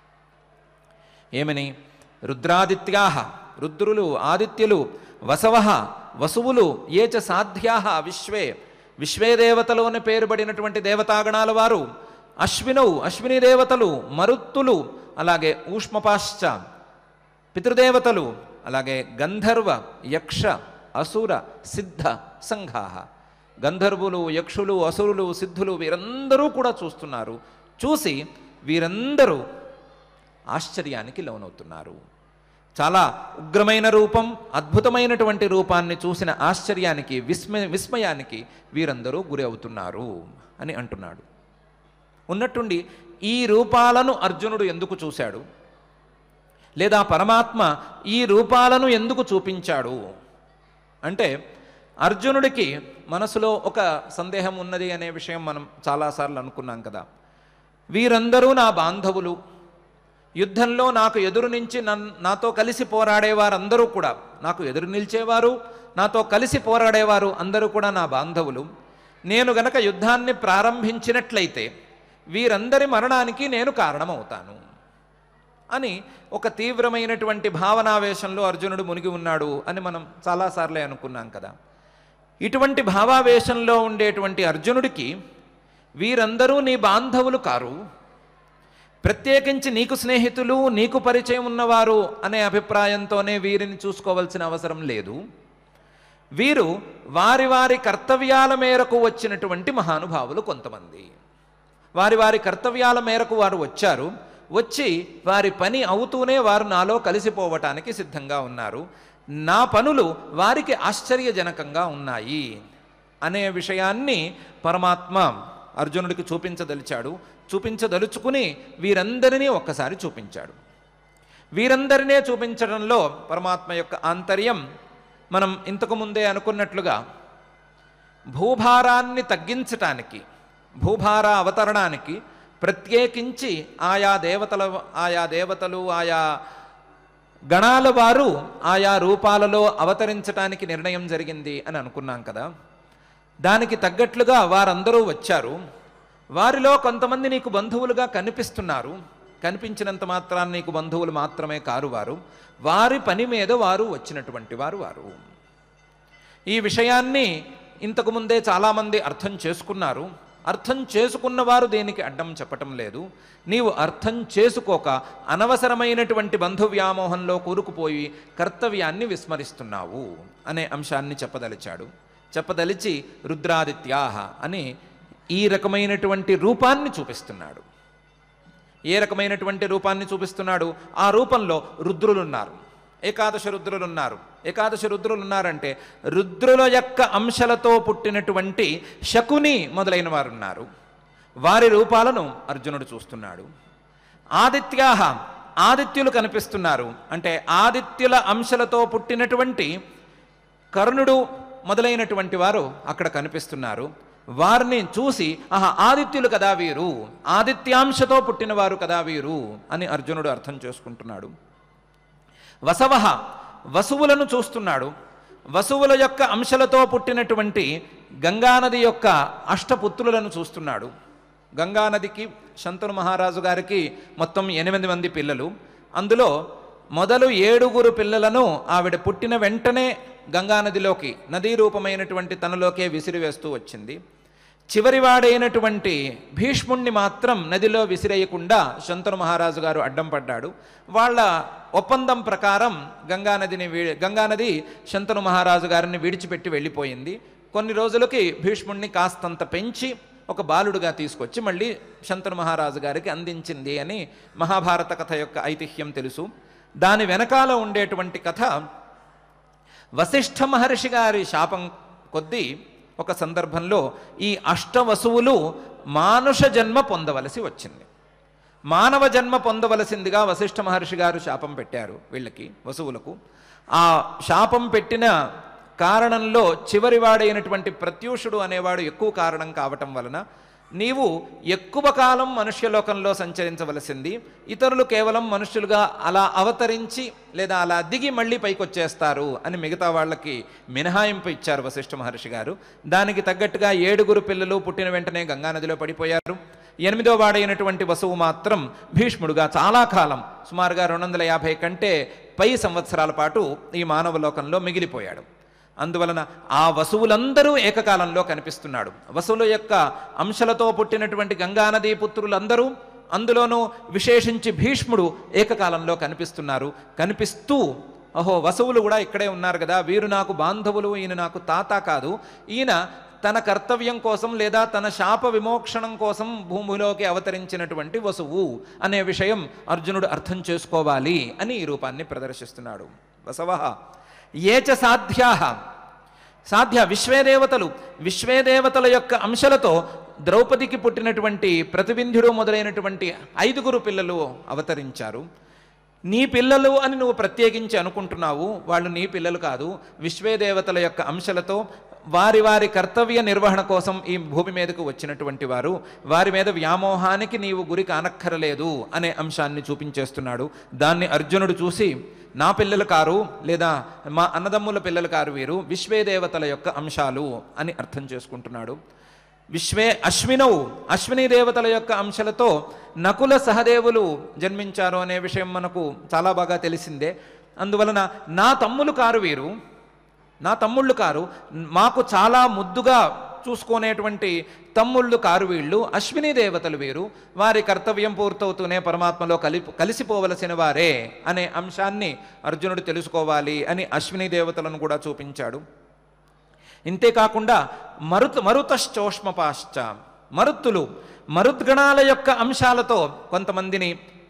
ఏమని? రుద్రాదిత్యాహ, రుద్రులు, ఆదిత్యులు, వసవః, వసువులు, ఏచ సాధ్యాహ విశ్వే, విశ్వే దేవతలు అని పేరుబడినటువంటి దేవతాగణాల వారు, అశ్వినౌ, అశ్విని దేవతలు, మరుత్తులు, అలాగే ఊష్మపాశ్చ పితృదేవతలు, అలాగే గంధర్వ యక్ష అసుర సిద్ధ సంఘాః, గంధర్వులు, యక్షులు, అసురులు, సిద్ధులు వీరందరూ కూడా చూస్తున్నారు. చూసి వీరందరూ ఆశ్చర్యానికి లోనవుతున్నారు. చాలా ఉగ్రమైన రూపం, అద్భుతమైనటువంటి రూపాన్ని చూసిన ఆశ్చర్యానికి, విస్మయ విస్మయానికి వీరందరూ గురి అవుతున్నారు అని అంటున్నాడు. ఉన్నట్టుండి ఈ రూపాలను అర్జునుడు ఎందుకు చూశాడు, లేదా పరమాత్మ ఈ రూపాలను ఎందుకు చూపించాడు అంటే, అర్జునుడికి మనసులో ఒక సందేహం ఉన్నది అనే విషయం మనం చాలాసార్లు అనుకున్నాం కదా. వీరందరూ నా బాంధవులు, యుద్ధంలో నాకు ఎదురు నుంచి నన్ నాతో కలిసి పోరాడేవారందరూ కూడా, నాకు ఎదురు నిలిచేవారు, నాతో కలిసి పోరాడేవారు అందరూ కూడా నా బాంధవులు. నేను గనక యుద్ధాన్ని ప్రారంభించినట్లయితే వీరందరి మరణానికి నేను కారణమవుతాను అని ఒక తీవ్రమైనటువంటి భావనావేశంలో అర్జునుడు మునిగి ఉన్నాడు అని మనం చాలాసార్లే అనుకున్నాం కదా. ఇటువంటి భావావేశంలో ఉండేటువంటి అర్జునుడికి వీరందరూ నీ బాంధవులు కారు, ప్రత్యేకించి నీకు స్నేహితులు, నీకు పరిచయం ఉన్నవారు అనే అభిప్రాయంతోనే వీరిని చూసుకోవాల్సిన అవసరం లేదు. వీరు వారి వారి కర్తవ్యాల మేరకు వచ్చినటువంటి మహానుభావులు కొంతమంది. వారి వారి కర్తవ్యాల మేరకు వారు వచ్చారు. వచ్చి వారి పని అవుతూనే వారు నాలో కలిసిపోవటానికి సిద్ధంగా ఉన్నారు. నా పనులు వారికి ఆశ్చర్యజనకంగా ఉన్నాయి అనే విషయాన్ని పరమాత్మ అర్జునుడికి చూపించదలిచాడు. చూపించదలుచుకుని వీరందరినీ ఒక్కసారి చూపించాడు. వీరందరినీ చూపించడంలో పరమాత్మ యొక్క ఆంతర్యం మనం ఇంతకుముందే అనుకున్నట్లుగా భూభారాన్ని తగ్గించటానికి, భూభార అవతరణానికి ప్రత్యేకించి ఆయా దేవతల ఆయా దేవతలు ఆయా గణాల వారు ఆయా రూపాలలో అవతరించటానికి నిర్ణయం జరిగింది అని అనుకున్నాం కదా. దానికి తగ్గట్లుగా వారందరూ వచ్చారు. వారిలో కొంతమంది నీకు బంధువులుగా కనిపిస్తున్నారు. కనిపించినంత మాత్రాన్ని నీకు బంధువులు మాత్రమే కారు వారు. వారి పని మీద వారు వచ్చినటువంటి వారు వారు. ఈ విషయాన్ని ఇంతకుముందే చాలామంది అర్థం చేసుకున్నారు. అర్థం చేసుకున్నవారు దేనికి అడ్డం చెప్పటం లేదు. నీవు అర్థం చేసుకోక అనవసరమైనటువంటి బంధు వ్యామోహంలో కూరుకుపోయి కర్తవ్యాన్ని విస్మరిస్తున్నావు అనే అంశాన్ని చెప్పదలిచాడు. చెప్పదలిచి రుద్రాదిత్యాహ అని ఈ రకమైనటువంటి రూపాన్ని చూపిస్తున్నాడు. ఏ రకమైనటువంటి రూపాన్ని చూపిస్తున్నాడు? ఆ రూపంలో రుద్రులున్నారు, ఏకాదశ రుద్రులున్నారు. ఏకాదశ రుద్రులున్నారంటే రుద్రుల యొక్క అంశలతో పుట్టినటువంటి శకుని మొదలైన వారు ఉన్నారు. వారి రూపాలను అర్జునుడు చూస్తున్నాడు. ఆదిత్యాహ, ఆదిత్యులు కనిపిస్తున్నారు. అంటే ఆదిత్యుల అంశలతో పుట్టినటువంటి కర్ణుడు మొదలైనటువంటి వారు అక్కడ కనిపిస్తున్నారు. వారిని చూసి ఆహా ఆదిత్యులు కదా వీరు, ఆదిత్యాంశతో పుట్టినవారు కదా వీరు అని అర్జునుడు అర్థం చేసుకుంటున్నాడు. వసవః, వసువులను చూస్తున్నాడు. వసువుల యొక్క అంశలతో పుట్టినటువంటి గంగానది యొక్క అష్టపుత్రులను చూస్తున్నాడు. గంగానదికి శంతను మహారాజు గారికి మొత్తం ఎనిమిది మంది పిల్లలు. అందులో మొదలు ఏడుగురు పిల్లలను ఆవిడ పుట్టిన వెంటనే గంగానదిలోకి నదీ రూపమైనటువంటి తనలోకే విసిరివేస్తూ వచ్చింది. చివరివాడైనటువంటి భీష్ముణ్ణి మాత్రం నదిలో విసిరేయకుండా శంతను మహారాజు గారు అడ్డం పడ్డాడు. వాళ్ళ ఒప్పందం ప్రకారం గంగానదిని వీ గంగానది శంతను మహారాజు గారిని విడిచిపెట్టి వెళ్ళిపోయింది. కొన్ని రోజులకి భీష్ముణ్ణి కాస్తంత పెంచి ఒక బాలుడుగా తీసుకొచ్చి మళ్ళీ శంతను మహారాజు గారికి అందించింది అని మహాభారత కథ యొక్క ఐతిహ్యం తెలుసు. దాని వెనకాల ఉండేటువంటి కథ వశిష్ఠ మహర్షి గారి శాపం కొద్దీ ఒక సందర్భంలో ఈ అష్టవసువులు మానుష జన్మ పొందవలసి వచ్చింది. మానవ జన్మ పొందవలసిందిగా వశిష్ఠ మహర్షి గారు శాపం పెట్టారు వీళ్ళకి, వసువులకు. ఆ శాపం పెట్టిన కారణంలో చివరివాడైనటువంటి ప్రత్యూషుడు అనేవాడు ఎక్కువ కారణం కావటం వలన నీవు ఎక్కువ కాలం మనుష్యలోకంలో సంచరించవలసింది, ఇతరులు కేవలం మనుష్యులుగా అలా అవతరించి లేదా అలా దిగి మళ్ళీ పైకి వచ్చేస్తారు అని మిగతా వాళ్ళకి మినహాయింపు ఇచ్చారు వశిష్ఠ మహర్షి గారు. దానికి తగ్గట్టుగా ఏడుగురు పిల్లలు పుట్టిన వెంటనే గంగానదిలో పడిపోయారు. ఎనిమిదో వాడైనటువంటి వసువు మాత్రం భీష్ముడుగా చాలా కాలం, సుమారుగా రెండు వందల యాభై కంటే పై సంవత్సరాల పాటు ఈ మానవ లోకంలో మిగిలిపోయాడు. అందువలన ఆ వసువులందరూ ఏకకాలంలో కనిపిస్తున్నాడు. వసువుల యొక్క అంశలతో పుట్టినటువంటి గంగానదీ పుత్రులందరూ, అందులోనూ విశేషించి భీష్ముడు ఏకకాలంలో కనిపిస్తున్నారు. కనిపిస్తూ ఓహో వసువులు కూడా ఇక్కడే ఉన్నారు కదా, వీరు నాకు బాంధవులు, ఈయన నాకు తాత కాదు, ఈయన తన కర్తవ్యం కోసం లేదా తన శాప విమోక్షణం కోసం భూమిలోకి అవతరించినటువంటి వసువు అనే విషయం అర్జునుడు అర్థం చేసుకోవాలి అని ఈ రూపాన్ని ప్రదర్శిస్తున్నాడు. వసవః ఏచ సాధ్యాః, సాధ్య విశ్వేదేవతలు, విశ్వేదేవతల యొక్క అంశలతో ద్రౌపదికి పుట్టినటువంటి ప్రతిబింధ్యుడు మొదలైనటువంటి ఐదుగురు పిల్లలు అవతరించారు. నీ పిల్లలు అని నువ్వు ప్రత్యేకించి అనుకుంటున్నావు, వాళ్ళు నీ పిల్లలు కాదు. విశ్వేదేవతల యొక్క అంశలతో వారి వారి కర్తవ్య నిర్వహణ కోసం ఈ భూమి మీదకు వచ్చినటువంటి వారు, వారి మీద వ్యామోహానికి నీవు గురి కానక్కరలేదు అనే అంశాన్ని చూపించేస్తున్నాడు. దాన్ని అర్జునుడు చూసి నా పిల్లలు కారు లేదా మా అన్నదమ్ముల పిల్లలు కారు వీరు, విశ్వేదేవతల యొక్క అంశాలు అని అర్థం చేసుకుంటున్నాడు. విశ్వే అశ్వినవు, అశ్విని దేవతల యొక్క అంశాలతో నకుల సహదేవులు జన్మించారు అనే విషయం మనకు చాలా బాగా తెలిసిందే. అందువలన నా తమ్ములు కారు వీరు, నా తమ్ముళ్ళు కారు, మాకు చాలా ముద్దుగా చూసుకునేటువంటి తమ్ముళ్ళు కారు వీళ్ళు, అశ్విని దేవతలు వీరు, వారి కర్తవ్యం పూర్తవుతూనే పరమాత్మలో కలి కలిసిపోవలసిన వారే అనే అంశాన్ని అర్జునుడు తెలుసుకోవాలి అని అశ్విని దేవతలను కూడా చూపించాడు. ఇంతేకాకుండా మరుత్ మరుతశ్చోష్మపాశ్చ, మరుత్తులు మరుద్గణాల యొక్క అంశాలతో కొంతమందిని,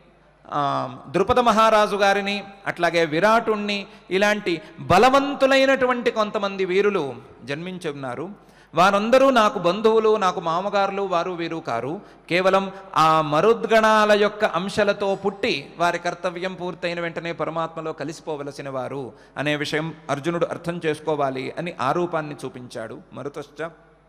ద్రుపద మహారాజు గారిని, అట్లాగే విరాటుణ్ణి, ఇలాంటి బలవంతులైనటువంటి కొంతమంది వీరులు జన్మించి ఉన్నారు. వారందరూ నాకు బంధువులు, నాకు మామగారులు, వారు వీరు కారు. కేవలం ఆ మరుద్గణాల యొక్క అంశాలతో పుట్టి వారి కర్తవ్యం పూర్తయిన వెంటనే పరమాత్మలో కలిసిపోవలసిన వారు అనే విషయం అర్జునుడు అర్థం చేసుకోవాలి అని ఆ రూపాన్ని చూపించాడు. మరుతశ్చ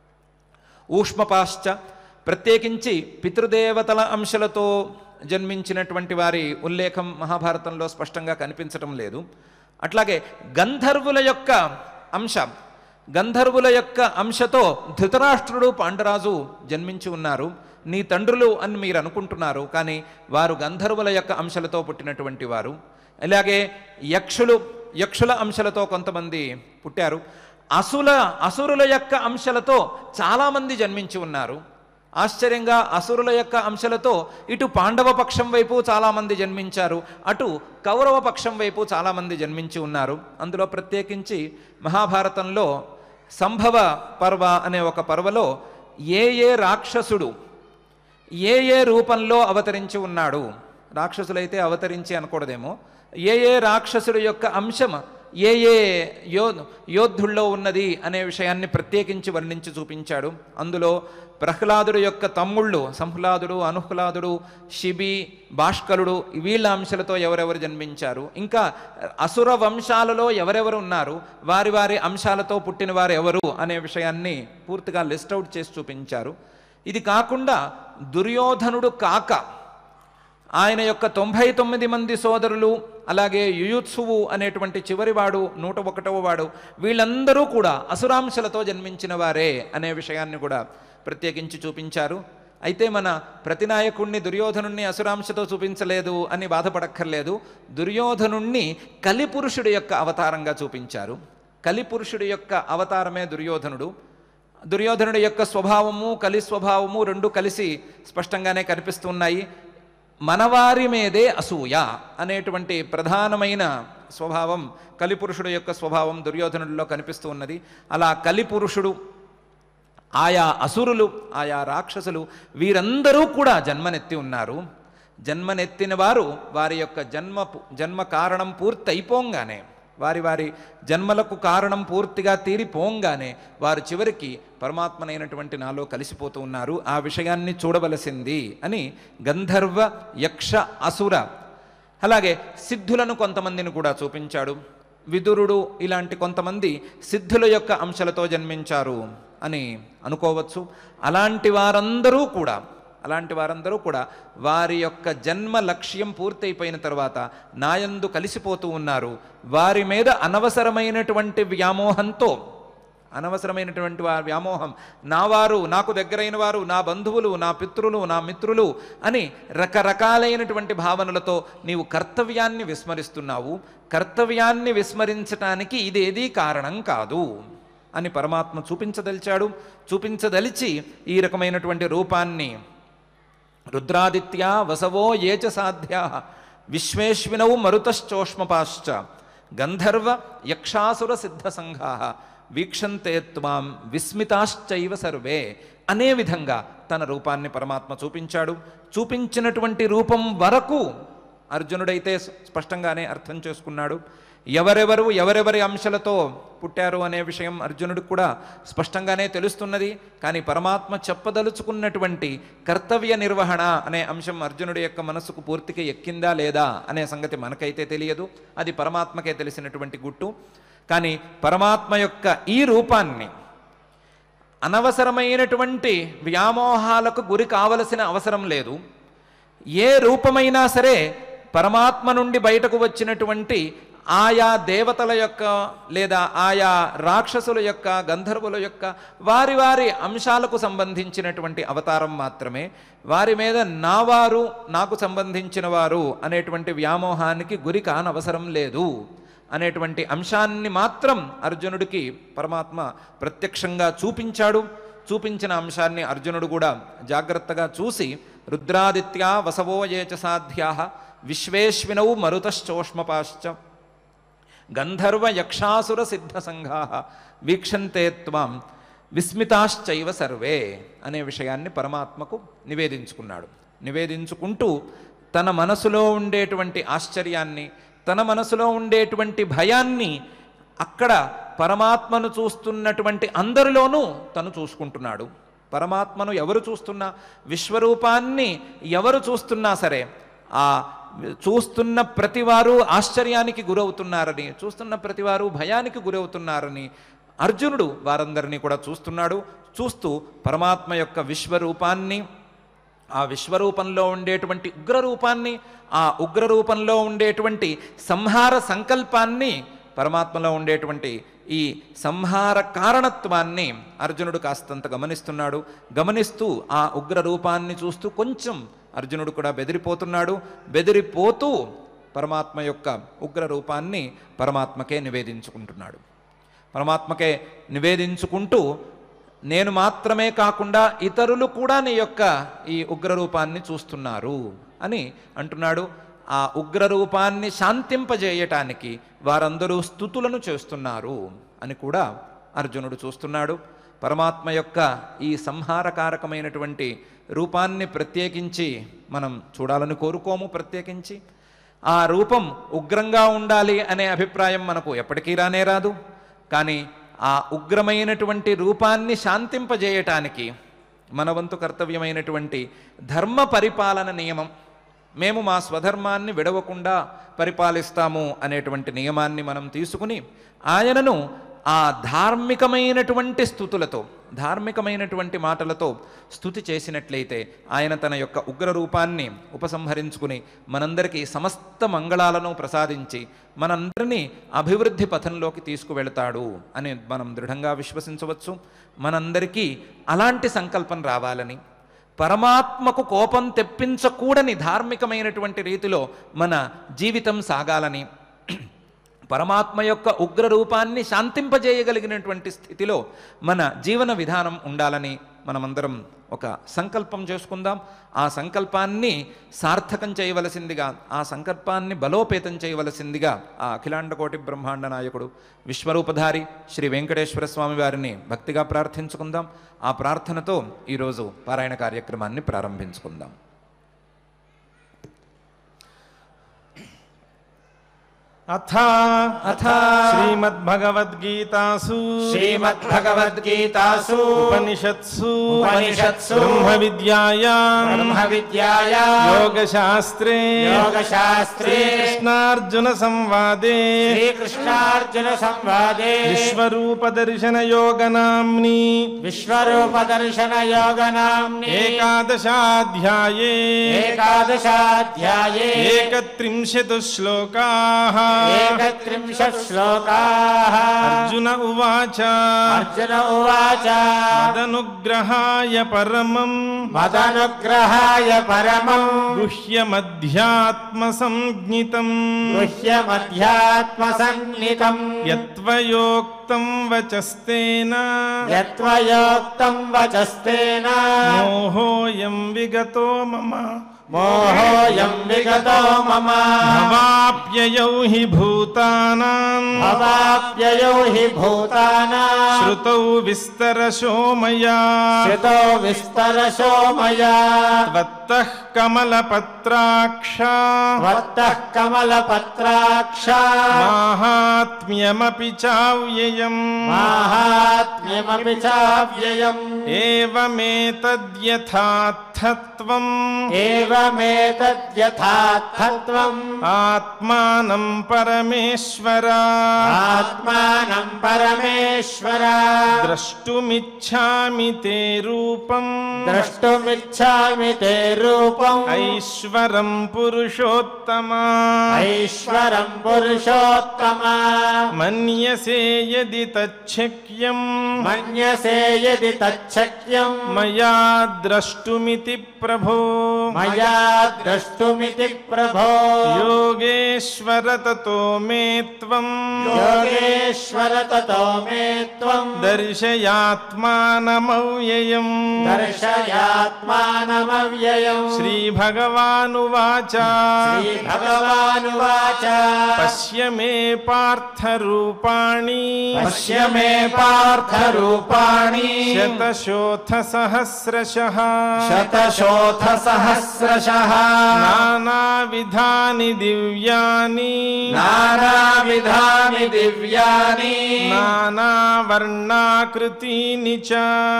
ఊష్మపాశ్చ, ప్రత్యేకించి పితృదేవతల అంశాలతో జన్మించినటువంటి వారి ఉల్లేఖం మహాభారతంలో స్పష్టంగా కనిపించటం లేదు. అట్లాగే గంధర్వుల యొక్క అంశ, గంధర్వుల యొక్క అంశతో ధృతరాష్ట్రుడు పాండురాజు జన్మించి ఉన్నారు. నీ తండ్రులు అని మీరు అనుకుంటున్నారు, కానీ వారు గంధర్వుల యొక్క అంశాలతో పుట్టినటువంటి వారు. అలాగే యక్షులు, యక్షుల అంశాలతో కొంతమంది పుట్టారు. అసుల అసురుల యొక్క అంశాలతో చాలామంది జన్మించి ఉన్నారు. ఆశ్చర్యంగా అసురుల యొక్క అంశాలతో ఇటు పాండవ పక్షం వైపు చాలామంది జన్మించారు, అటు కౌరవ పక్షం వైపు చాలామంది జన్మించి ఉన్నారు. అందులో ప్రత్యేకించి మహాభారతంలో సంభవ పర్వ అనే ఒక పర్వలో ఏ ఏ రాక్షసుడు ఏ ఏ రూపంలో అవతరించి ఉన్నాడు, రాక్షసులైతే అవతరించి అనకూడదేమో, ఏ ఏ రాక్షసుడు యొక్క అంశం ఏ ఏ యో యోద్ధుల్లో ఉన్నది అనే విషయాన్ని ప్రత్యేకించి వర్ణించి చూపించాడు. అందులో ప్రహ్లాదుడు యొక్క తమ్ముళ్ళు సంహ్లాదుడు, అనుహ్లాదుడు, శిబి, భాష్కరుడు వీళ్ళ అంశాలతో ఎవరెవరు జన్మించారు, ఇంకా అసుర వంశాలలో ఎవరెవరు ఉన్నారు, వారి వారి అంశాలతో పుట్టిన వారు ఎవరు అనే విషయాన్ని పూర్తిగా లిస్ట్ అవుట్ చేసి చూపించారు. ఇది కాకుండా దుర్యోధనుడు కాక ఆయన యొక్క తొంభై తొమ్మిది మంది సోదరులు, అలాగే యుయుత్సువు అనేటువంటి చివరివాడు, నూట ఒకటవ వాడు, వీళ్ళందరూ కూడా అసురాంశలతో జన్మించిన వారే అనే విషయాన్ని కూడా ప్రత్యేకించి చూపించారు. అయితే మన ప్రతినాయకుణ్ణి దుర్యోధనుణ్ణి అసురాంశతో చూపించలేదు అని బాధపడక్కర్లేదు. దుర్యోధనుణ్ణి కలిపురుషుడి యొక్క అవతారంగా చూపించారు. కలిపురుషుడి యొక్క అవతారమే దుర్యోధనుడు. దుర్యోధనుడి యొక్క స్వభావము కలి స్వభావము రెండు కలిసి స్పష్టంగానే కనిపిస్తున్నాయి. మనవారి మీదే అసూయ అనేటువంటి ప్రధానమైన స్వభావం కలిపురుషుడు యొక్క స్వభావం దుర్యోధనుడిలో కనిపిస్తూ ఉన్నది. అలా కలిపురుషుడు, ఆయా అసురులు, ఆయా రాక్షసులు వీరందరూ కూడా జన్మనెత్తి ఉన్నారు. జన్మనెత్తిన వారు వారి యొక్క జన్మ జన్మ కారణం పూర్తి అయిపోగానే, వారి వారి జన్మలకు కారణం పూర్తిగా తీరిపోంగానే వారు చివరికి పరమాత్మనైనటువంటి నాలో కలిసిపోతూ ఉన్నారు. ఆ విషయాన్ని చూడవలసింది అని గంధర్వ, యక్ష, అసుర, అలాగే సిద్ధులను కొంతమందిని కూడా చూపించాడు. విదురుడు ఇలాంటి కొంతమంది సిద్ధుల యొక్క అంశాలతో జన్మించారు అని అనుకోవచ్చు. అలాంటి వారందరూ కూడా అలాంటి వారందరూ కూడా వారి యొక్క జన్మ లక్ష్యం పూర్తయిపోయిన తర్వాత నాయందు కలిసిపోతూ ఉన్నారు. వారి మీద అనవసరమైనటువంటి వ్యామోహంతో, అనవసరమైనటువంటి వారి వ్యామోహం, నా వారు, నాకు దగ్గరైన వారు, నా బంధువులు, నా పితృలు, నా మిత్రులు అని రకరకాలైనటువంటి భావనలతో నీవు కర్తవ్యాన్ని విస్మరిస్తున్నావు. కర్తవ్యాన్ని విస్మరించటానికి ఇదేదీ కారణం కాదు అని పరమాత్మ చూపించదలిచాడు. చూపించదలిచి ఈ రకమైనటువంటి రూపాన్ని రుద్రాదిత్యా వసవో ఏచ సాధ్యా విశ్వేశ్వినౌ మరుతశ్చోష్మపాశ్చ గంధర్వ యక్షాసుర సిద్ధ సంఘా వీక్షంతే త్వాం విస్మితాశ్చైవ సర్వే అనే విధంగా తన రూపాన్ని పరమాత్మ చూపించాడు. చూపించినటువంటి రూపం వరకు అర్జునుడైతే స్పష్టంగానే అర్థం చేసుకున్నాడు. ఎవరెవరు ఎవరెవరి అంశాలతో పుట్టారు అనే విషయం అర్జునుడికి కూడా స్పష్టంగానే తెలుస్తున్నది. కానీ పరమాత్మ చెప్పదలుచుకున్నటువంటి కర్తవ్య నిర్వహణ అనే అంశం అర్జునుడి యొక్క మనస్సుకు పూర్తిగా ఎక్కిందా లేదా అనే సంగతి మనకైతే తెలియదు, అది పరమాత్మకే తెలిసినటువంటి గుట్టు. కానీ పరమాత్మ యొక్క ఈ రూపాన్ని అనవసరమైనటువంటి వ్యామోహాలకు గురి కావలసిన అవసరం లేదు. ఏ రూపమైనా సరే పరమాత్మ నుండి బయటకు వచ్చినటువంటి ఆయా దేవతల యొక్క లేదా ఆయా రాక్షసుల యొక్క, గంధర్వుల యొక్క వారి వారి అంశాలకు సంబంధించినటువంటి అవతారం మాత్రమే. వారి మీద నావారు, నాకు సంబంధించిన వారు అనేటువంటి వ్యామోహానికి గురి కానవసరం లేదు అనేటువంటి అంశాన్ని మాత్రం అర్జునుడికి పరమాత్మ ప్రత్యక్షంగా చూపించాడు. చూపించిన అంశాన్ని అర్జునుడు కూడా జాగ్రత్తగా చూసి రుద్రాదిత్యా వసవో ఏచ సాధ్యా విశ్వేశ్వినౌ మరుతశ్చోష్మపాశ్చ గంధర్వ యక్షాసుర సిద్ధ సంఘా వీక్షంతే త్వాం విస్మితాశ్చైవ సర్వే అనే విషయాన్ని పరమాత్మకు నివేదించుకున్నాడు. నివేదించుకుంటూ తన మనసులో ఉండేటువంటి ఆశ్చర్యాన్ని, తన మనసులో ఉండేటువంటి భయాన్ని అక్కడ పరమాత్మను చూస్తున్నటువంటి అందరిలోనూ తను చూసుకుంటున్నాడు. పరమాత్మను ఎవరు చూస్తున్నా, విశ్వరూపాన్ని ఎవరు చూస్తున్నా సరే ఆ చూస్తున్న ప్రతివారు ఆశ్చర్యానికి గురవుతున్నారని, చూస్తున్న ప్రతివారు భయానికి గురవుతున్నారని అర్జునుడు వారందరినీ కూడా చూస్తున్నాడు. చూస్తూ పరమాత్మ యొక్క విశ్వరూపాన్ని, ఆ విశ్వరూపంలో ఉండేటువంటి ఉగ్రరూపాన్ని, ఆ ఉగ్రరూపంలో ఉండేటువంటి సంహార సంకల్పాన్ని, పరమాత్మలో ఉండేటువంటి ఈ సంహార కారణత్వాన్ని అర్జునుడు కాస్తంత గమనిస్తున్నాడు. గమనిస్తూ ఆ ఉగ్రరూపాన్ని చూస్తూ కొంచెం అర్జునుడు కూడా బెదిరిపోతున్నాడు. బెదిరిపోతూ పరమాత్మ యొక్క ఉగ్రరూపాన్ని పరమాత్మకే నివేదించుకుంటున్నాడు. పరమాత్మకే నివేదించుకుంటూ నేను మాత్రమే కాకుండా ఇతరులు కూడా నీ యొక్క ఈ ఉగ్రరూపాన్ని చూస్తున్నారు అని అంటున్నాడు. ఆ ఉగ్రరూపాన్ని శాంతింపజేయటానికి వారందరూ స్తుతులను చేస్తున్నారు అని కూడా అర్జునుడు చూస్తున్నాడు. పరమాత్మ యొక్క ఈ సంహారకారకమైనటువంటి రూపాన్ని ప్రత్యేకించి మనం చూడాలని కోరుకోము. ప్రత్యేకించి ఆ రూపం ఉగ్రంగా ఉండాలి అనే అభిప్రాయం మనకు ఎప్పటికీ రానే రాదు. కానీ ఆ ఉగ్రమైనటువంటి రూపాన్ని శాంతింపజేయటానికి మన వంతు కర్తవ్యమైనటువంటి ధర్మ పరిపాలన నియమం, మేము మా స్వధర్మాన్ని విడవకుండా పరిపాలిస్తాము అనేటువంటి నియమాన్ని మనం తీసుకుని ఆయనను ఆ ధార్మికమైనటువంటి స్తుతులతో, ధార్మికమైనటువంటి మాటలతో స్తుతి చేసినట్లయితే ఆయన తన యొక్క ఉగ్రరూపాన్ని ఉపసంహరించుకుని మనందరికీ సమస్త మంగళాలను ప్రసాదించి మనందరినీ అభివృద్ధి పథంలోకి తీసుకువెళతాడు అని మనం దృఢంగా విశ్వసించవచ్చు. మనందరికీ అలాంటి సంకల్పం రావాలని, పరమాత్మకు కోపం తెప్పించకూడని ధార్మికమైనటువంటి రీతిలో మన జీవితం సాగాలని, పరమాత్మ యొక్క ఉగ్రరూపాన్ని శాంతింపజేయగలిగినటువంటి స్థితిలో మన జీవన విధానం ఉండాలని మనమందరం ఒక సంకల్పం చేసుకుందాం. ఆ సంకల్పాన్ని సార్థకం చేయవలసిందిగా, ఆ సంకల్పాన్ని బలోపేతం చేయవలసిందిగా ఆ అఖిలాండకోటి బ్రహ్మాండ నాయకుడు విశ్వరూపధారి శ్రీ వెంకటేశ్వర స్వామి వారిని భక్తిగా ప్రార్థించుకుందాం. ఆ ప్రార్థనతో ఈరోజు పారాయణ కార్యక్రమాన్ని ప్రారంభించుకుందాం.
అథ అథ శ్రీమద్భగవద్గీతాసు
శ్రీమద్భగవద్గీతాసు
ఉపనిషత్సు
ఉపనిషత్సు
బ్రహ్మ విద్యాయాం
బ్రహ్మ విద్యాయాం
యోగశాస్త్రే
యోగశాస్త్రే
కృష్ణార్జున సంవాదే
శ్రీకృష్ణార్జున సంవాదే
విశ్వరూపదర్శన యోగనామ్ని
విశ్వరూపదర్శన యోగనామ్ని
ఏకాదశాధ్యాయే
ఏకాదశాధ్యాయే
ఏకత్రింశతు శ్లోకాః
ఏకత్రింశత్ శ్లోకాః.
అర్జున ఉవాచ
అర్జున ఉవాచ
మదనుగ్రహాయ పరమం
మదనుగ్రహాయ పరమం
గుహ్యమధ్యాత్మ సంజ్ఞితం
గుహ్యమధ్యాత్మ సంజ్ఞితం
యత్వయోక్తం వచస్తేన
యత్వయోక్తం వచస్తేన
మోహోయం విగతో మమ
మోహోయం విగతో మమ
భవాప్యయౌ హి భూతానాం
భవాప్యయౌ హి భూతానాం
శ్రుతౌ విస్తరశో మయా
శ్రుతో విస్తరశో మయా
త్వత్తః కమలపత్రాక్ష
త్వత్తః కమలపత్రాక్ష
మాహాత్మ్యమపి చావ్యయం
మాహాత్మ్యమపి చావ్యయం
ఏవమేతద్యథార్థత్వం
ఏవమేతద్యథార్థత్వం
ఆత్మానం పరమేశ్వర
ఆత్మానం పరమేశ్వర
ద్రష్టుమిచ్ఛామి తే రూపం
ద్రష్టుమిచ్ఛామి తే రూపం
ఐశ్వరం పురుషోత్తమ
ఐశ్వరం పురుషోత్తమ
మన్యసే యది తచ్చక్యం
మన్యసే యది తచ్చక్యం
మయా ద్రష్టుమితి ప్రభో
మయా ద్రష్టుమితి ప్రభో
యోగేన योगेश्वर ततो मे त्वं
योगेश्वर ततो मे त्वं
दर्शयात्मानमव्ययम्
दर्शयात्मानमव्ययम्
श्रीभगवानुवाच
श्रीभगवानुवाच
पश्य मे पार्थरूपाणि
पश्य मे पार्थरूपाणि
शतशोथसहस्रशः
शतशोथसहस्रशः
नानाविधानि दिव्यानि
नानाविधानि दिव्यानि
नानावर्णाकृतीनि च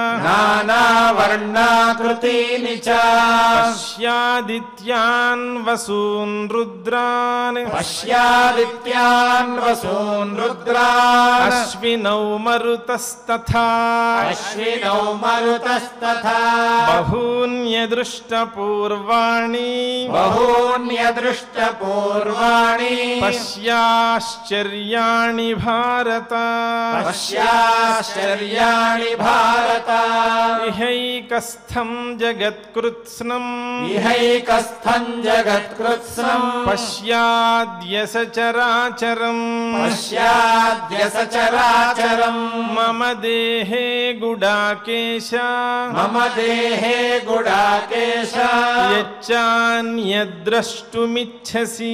नानावर्णाकृतीनि च
पश्यादित्यान् वसून् रुद्रान्
पश्यादित्यान् वसून् रुद्रान्
अश्विनौ मरुतस्तथा
अश्विनौ मरुतस्तथा
बहून्यदृष्टपूर्वाणि
बहून्यदृष्टपूर्वाणि
पश्याश्चर्याणि भारत
पश्याश्चर्याणि भारत
इहैकस्थं जगत्कृत्स्नम्
इहैकस्थं जगत्कृत्स्नम्
पश्याद्य सचराचरम्
पश्याद्य सचराचरम्
मम देहे गुडाकेश
मम देहे गुडाकेश
यच्चान्यद्द्रष्टुमिच्छसि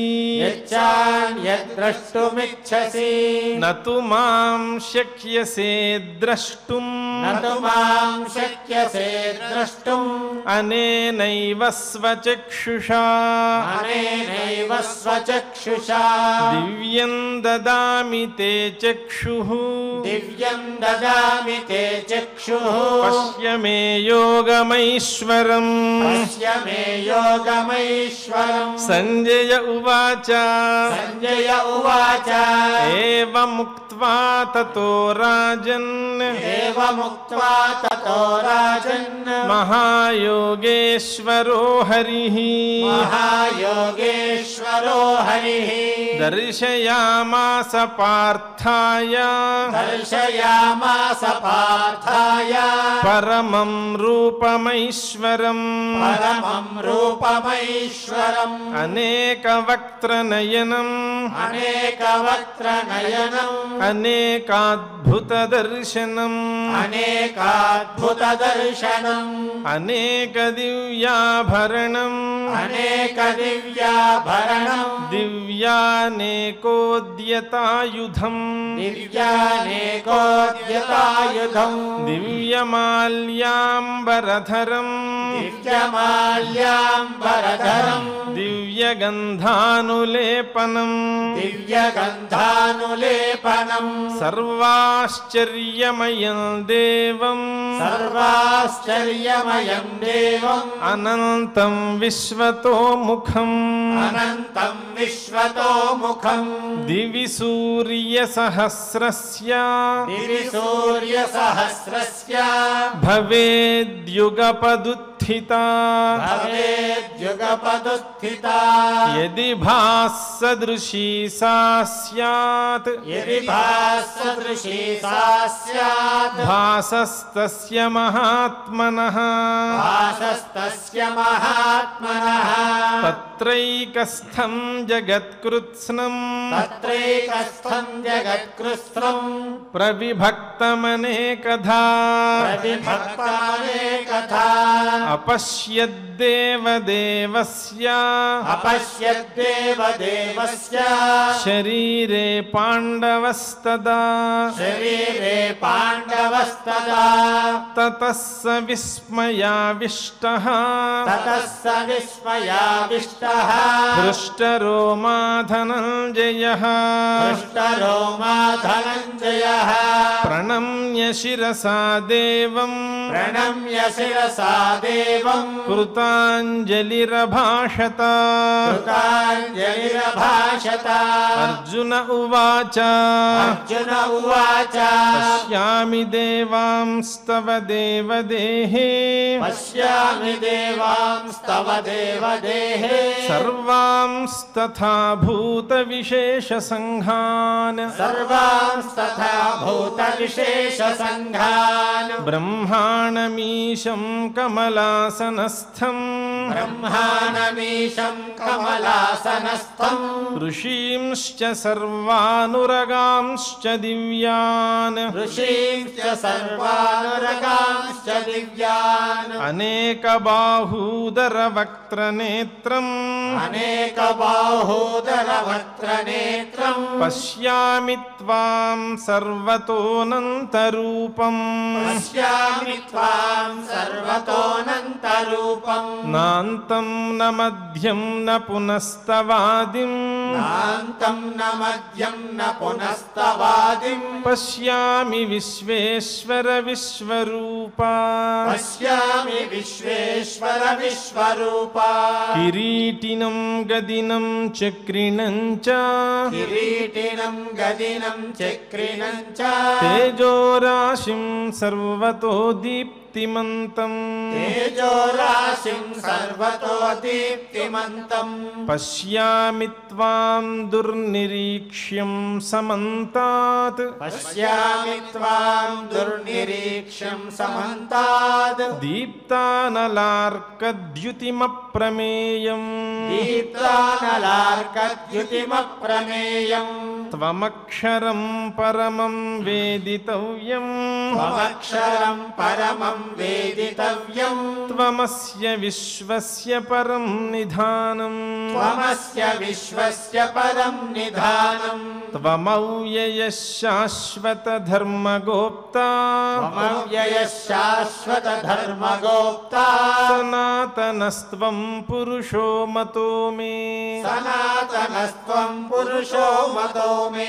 यच्चान्यद्द्रष्टुमिच्छसि
न तु मां शक्यसे द्रष्टुम्
न तु मां शक्यसे द्रष्टुम्
अनेनैव स्वचक्षुषा
अनेनैव स्वचक्षुषा
दिव्यं ददामि ते चक्षुः
दिव्यं ददामि ते चक्षुः
पश्य मे योगमैश्वरम्
पश्य मे योगमैश्वरम्
सञ्जय उवाच
सञ्जय उवाच
एवमुक्त्वा ततो राजन्
एवमुक्त्वा ततो राजन्
महायोगेश्वरो हरिः
महायोगेश्वरो हरिः
दर्शयामास पार्थाय
दर्शयामास पार्थाय
परमं रूपमैश्वरम्
परमं रूपमैश्वरम्
अनेकवक्त्रनयनम्
अनेकवक्त्रनयनम्
अनेकाद्भुतदर्शनम्
अनेकाद्भुतदर्शनम्
अनेकदिव्याभरणम्
अनेकदिव्याभरणम्
दिव्यानेकोद्यतायुधम्
दिव्यानेकोद्यतायुधम्
दिव्यमाल्याम्बरधरम्
दिव्यमाल्याम्बरधरम्
दिव्यगन्धानुलेपनम्
दिव्यगन्धानुलेपनम्
सर्वाश्चर्यमयम् देवम्
सर्वाश्चर्यमयम् देवम्
अनन्तं विश्वतोमुखम्
अनन्तं विश्वतोमुखम्
दिवि सूर्यसहस्रस्य
दिवि सूर्यसहस्रस्य
भवेद्युगपदुत्थिता
भवेद्युगपदुत्थिता
यदि भासदृशी सा स्यात्
यदि भासदृशी सा स्यात्
भासस्तस्य महात्मनः
भासस्तस्य महात्मनः
तत्रैकस्थं जगत्कृत्स्नं
तत्रैकस्थं जगत्कृत्स्नम्
प्रविभक्तमनेकधा
प्रतिभक्तानेकथा
अपश्यद्देवदेवस्य
अपश्यद्देवदेवस्य
शरीरे पाण्डवस्तदा
शरीरे पाण्डवस्तदा
ततः स विस्मयाविष्टः
ततः स विस्मयाविष्टः
हृष्टरोमा धनञ्जयः
हृष्टरोमा धनञ्जयः
प्रणम्य शिरसा देवम्
प्रणम्य शिरसा देवम्
कृताञ्जलिरभाषत
कृताञ्जलिरभाषत
अर्जुन उवाच
अर्जुन उवाच
पश्यामि देवांस्तव देवदेहे
पश्यामि देवांस्तव देवदेहे
सर्वांस्तथा भूतविशेषसङ्घान्
सर्वांस्तथा भूतविशेषसङ्घान्
ब्रह्माणमीशं कमला कमलासनस्थं
ब्रह्मानमीशं कमलासनस्थं
ऋषींश्च सर्वानुरगांश्च दिव्यान्
ऋषींश्च सर्वानुरगांश्च दिव्यान्
अनेकबाहूदरवक्त्रनेत्रम्
अनेकबाहूदरवक्त्रनेत्रम्
पश्यामि त्वां सर्वतोऽनन्तरूपम्
पश्यामि त्वां सर्वतोऽनन्तरूपम्
नान्तं न मध्यं न पुनस्तवादिम्
नान्तं न मध्यं न पुनस्तवादिम्
पश्यामि विश्वेश्वर विश्वरूपा
पश्यामि विश्वेश्वर विश्वरूपा
किरीटिनं गदिनं चक्रिणं च
किरीटिनं गदिनं चक्रिणं च
तेजोराशिं सर्वतो दीप्तिमन्तम्
तेजोराशिं सर्वतो दीप्तिमन्तम्
पश्यामि त्वां दुर्निरीक्ष्यं समन्तात्
पश्यामि त्वां दुर्निरीक्ष्यं समन्ताद्
दीप्तानलार्कद्युतिमप्रमेयम्
दीप्तानलार्कद्युतिमप्रमेयम्
त्वमक्षरं परमं वेदितव्यम्
त्वमक्षरं परमं वेदितव्यम्
त्वमस्य विश्वस्य परं निधानम्
त्वमस्य विश्वस्य परं निधानम्
त्वमव्ययः शाश्वतधर्मगोप्ता
त्वमव्ययः शाश्वतधर्मगोप्ता
सनातनस्त्वं पुरुषो मतो मे
सनातनस्त्वं पुरुषो मतो मे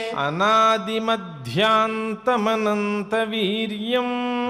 अनादिमध्यान्तमनन्तवीर्यम्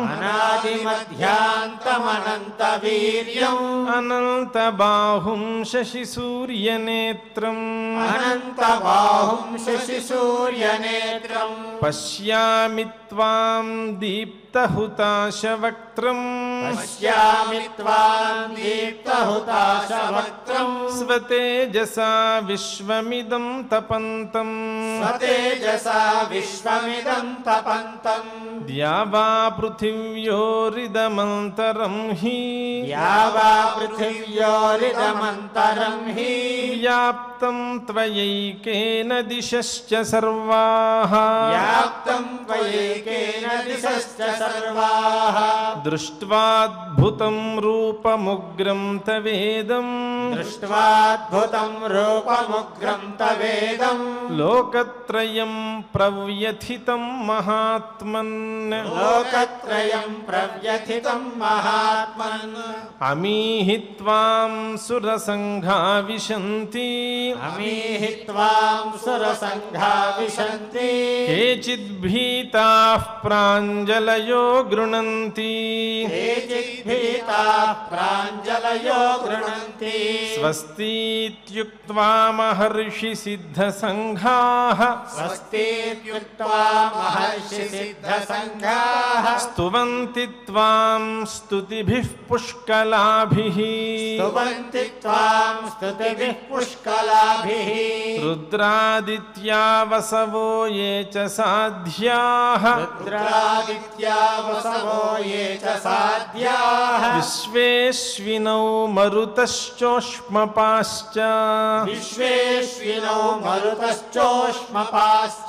अनादिमध्यान्तमनन्तवीर्यम्
अनन्तबाहुं शशिसूर्यनेत्रम्
अनन्तबाहुं शशिसूर्यनेत्रम्
पश्यामि त्वां दीप्तहुताशवक्त्रम्
पश्यामि त्वां दीप्तहुताशवक्त्रम्
स्वतेजसा विश्वमिदं तपन्तम्
स्वतेजसा विश्वमिदं तपन्तम्
द्या वा पृथिव्योरिदमन्तरं हि
या वा पृथिव्योरिदमन्तरं हि
व्याप्तं त्वयैकेन दिशश्च सर्वाः
व्याप्तं त्वयैकेन दिशश्च सर्वाः
दृष्ट्वाद्भुतं रूपमुग्रं तवेदम्
दृष्ट्वाद्भुतं रूपमुग्रं तवेदम्
लोकत्रयं प्रव्यथितं महात्मन्
लोकत्रयं प्रव्यथितं महात्मन्
अमीहि त्वां सुरसङ्घा विशन्ति
अमीहि त्वां सुरसङ्घा विशन्ति
केचिद्भीताः प्राञ्जलयो गृह्णन्ति
केचिद्भीताः प्राञ्जलयो गृह्णन्ति
स्वस्तीत्युक्त्वा महर्षिसिद्धसङ्घाः
स्वस्तीत्युक्त्वा महर्षिसिद्धसङ्घाः
स्तुवन्ति त्वां स्तुतिभिः पुष्कलाभिः
स्तुवन्ति त्वां स्तुतिभिः पुष्कलाभिः
रुद्रादित्या वसवो ये च साध्याः
रुद्रादित्या वसवो ये च साध्याः
विश्वेश्विनौ मरुतश्चोष्मपाश्च
विश्वेश्विनो मरुतश्चोष्मपाश्च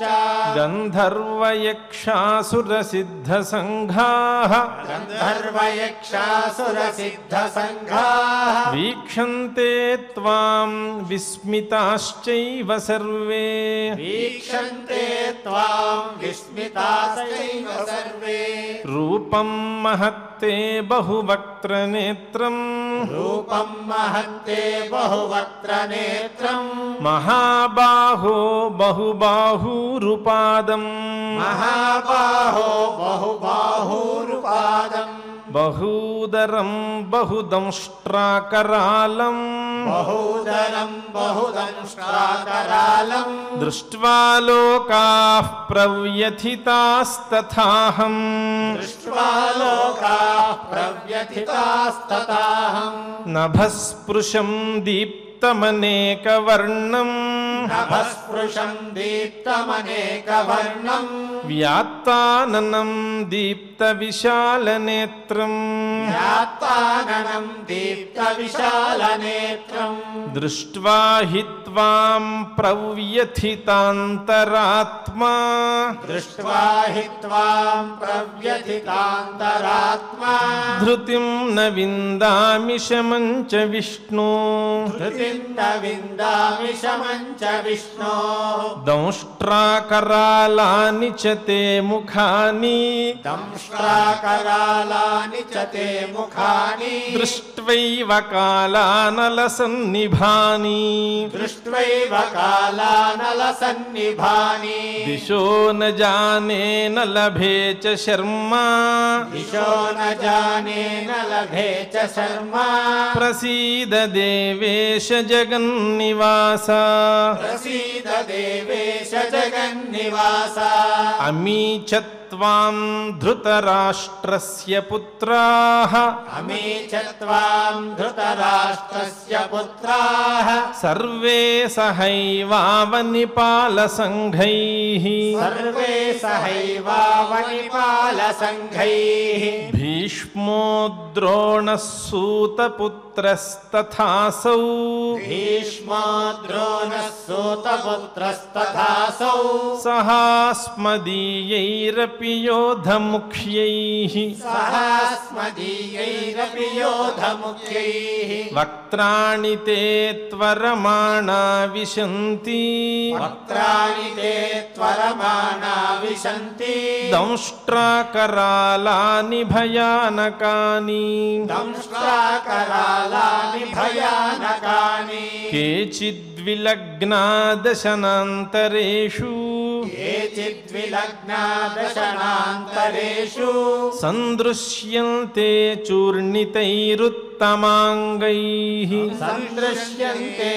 गन्धर्वयक्षासुरसिद्धसङ्घाः
गन्धर्वयक्षासुरसिद्धसङ्घाः
वीक्षन्ते त्वां विस्मिताश्चैव सर्वे
वीक्षन्ते त्वां विस्मिताश्चैव सर्वे
रूपं महत्ते बहुवक्त्रनेत्रम्
रूपं महत्ते बहुवक्त्रनेत्रम्
महाबाहो बहुबाहूरुपादम्
महाबाहो बहुबाहूरुपादम्
बहूदरं बहुदंष्ट्राकरालम्
बहूदरं बहुदंष्ट्राकरालम्
दृष्ट्वा लोकाः प्रव्यथितास्तथाहम्
दृष्ट्वा लोकाः प्रव्यथितास्तथाहम्
नभस्पृशं दीप्तमनेकवर्णम्
नभस्पृशम् दीप्तमनेकवर्णम्
व्यात्ताननं दीप्तविशालनेत्रम्
व्यात्ताननम् दीप्तविशालनेत्रम्
दृष्ट्वा हि त्वां प्रव्यथितान्तरात्मा
दृष्ट्वा हि त्वाम् प्रव्यथितान्तरात्मा
धृतिं न विन्दामि शमं च विष्णो
धृतिम् न विन्दामि शमं च विष्णो
दंष्ट्राकरालानि च ते मुखानि
दंष्ट्राकरालानि च ते मुखानि
दृष्ट्वैव कालानलसन्निभानि
दृष्ट्वैव कालानलसन्निभानि
दिशो न जाने न लभे च शर्मा
दिशो न जाने न लभे च शर्मा
प्रसीद देवेश जगन्निवास
प्रसीद देवेश जगन्निवास
अमी च त्वां धृतराष्ट्रस्य पुत्राः
अमी च त्वाम् धृतराष्ट्रस्य पुत्राः
सर्वे सहैवावनिपालसङ्घैः
सर्वे सहैवावनिपालसङ्घैः
भीष्मो द्रोणः सूतपुत्रस्तथासौ
भीष्मो द्रोणः सूतपुत्रस्तथासौ
सहास्मदीयैरपि योधमुख्यैः
सहास्मदीयैरपि योधमुख्यैः
वक्त्राणि ते त्वरमाणा विशन्ति
वक्त्राणि ते त्वरमाणा विशन्ति
दंष्ट्राकरालानि भयानकानि
दंष्ट्राकरालानि भयानकानि
केचिद्विलग्ना दशनान्तरेषु
केचिद्विलग्ना दशनान्तरेषु
सन्दृश्यन्ते चूर्णितैरुत्तमाङ्गैः
सन्दृश्यन्ते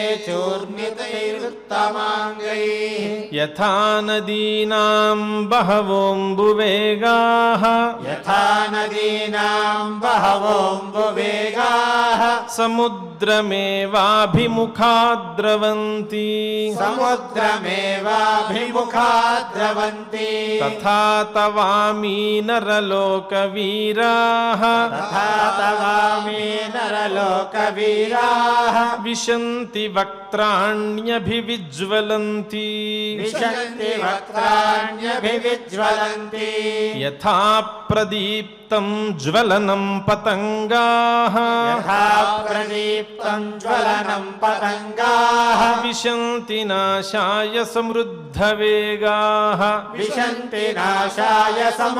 चूर्णितैरुत्तमाङ्गैः
यथा नदीनां बहवोऽम्बुवेगाः
यथा नदीनाम् बहवोऽम्बुवेगाः
समुद्रमेवाभिमुखा द्रवन्ति
समुद्रमेवाभिमुखा द्रवन्ति
तथा तवामी नरलोकवीराः
तथा तवामी नरलोकवीराः
विशन्ति वक्त्राण्यभिविज्वलन्ति
विशन्ति वक्त्राण्यभिविज्वलन्ति
यथा प्रदीप्तं ज्वलनं पतङ्गाः
यथा प्रदीप्तं ज्वलनं पतङ्गाः
विशन्ति नाशाय समृद्धवेगाः
विशन्ति नाशाय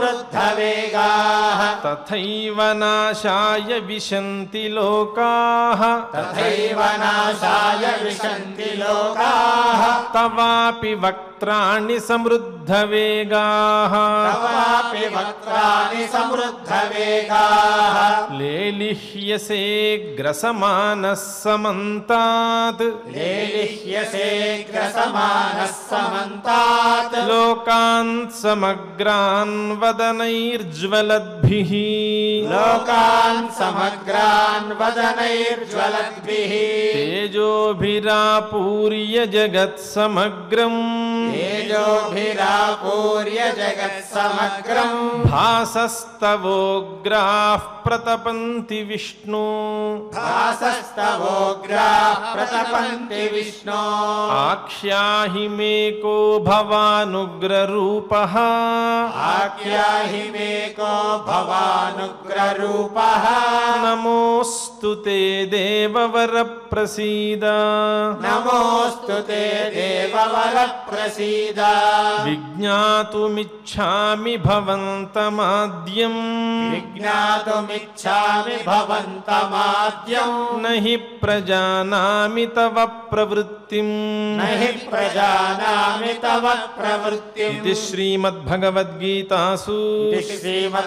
समृद्धवेगाः
तथैव नाशाय विशन्ति लोकाः
तथैव नाशाय विशन्ति लोकाः
तवापि वक्त्राणि समृद्धवेगाः
तवापि वक्त्राणि समृद्धवेगाः
लेलिह्यसे ग्रसमानः समन्तात्
लेलिह्यसे ग्रसमानः समन्तात्
लोकान् समग्रान् वदनैर्ज्वलद्भिः
लोकान् समग्रान् वदनैर्ज्वलद्भिः
तेजोभिरापूर्य जगत्समग्रम्
तेजोभिरापूर्य जगत्समग्रम्
भासस्तवोग्राः प्रतपन्ति विष्णु
भासस्तवोग्राः प्रतपन्ति विष्णो
आख्याहि मे को भवानुग्ररूपः
आख्याहि मे को भवानुग्ररूपः
नमोऽस्तु ते देववर प्रसीद
नमोऽस्तु ते देववर प्रसीद
विज्ञातुमिच्छामि भवन्तमाद्यम्
विज्ञातुमिच्छामि भवन्तमाद्यम्
न हि प्रजानामि तव प्रवृत्तिम्
न हि प्रजानामि तव प्रवृत्तिम्
इति श्रीमद्भगवद्गीतासु
इति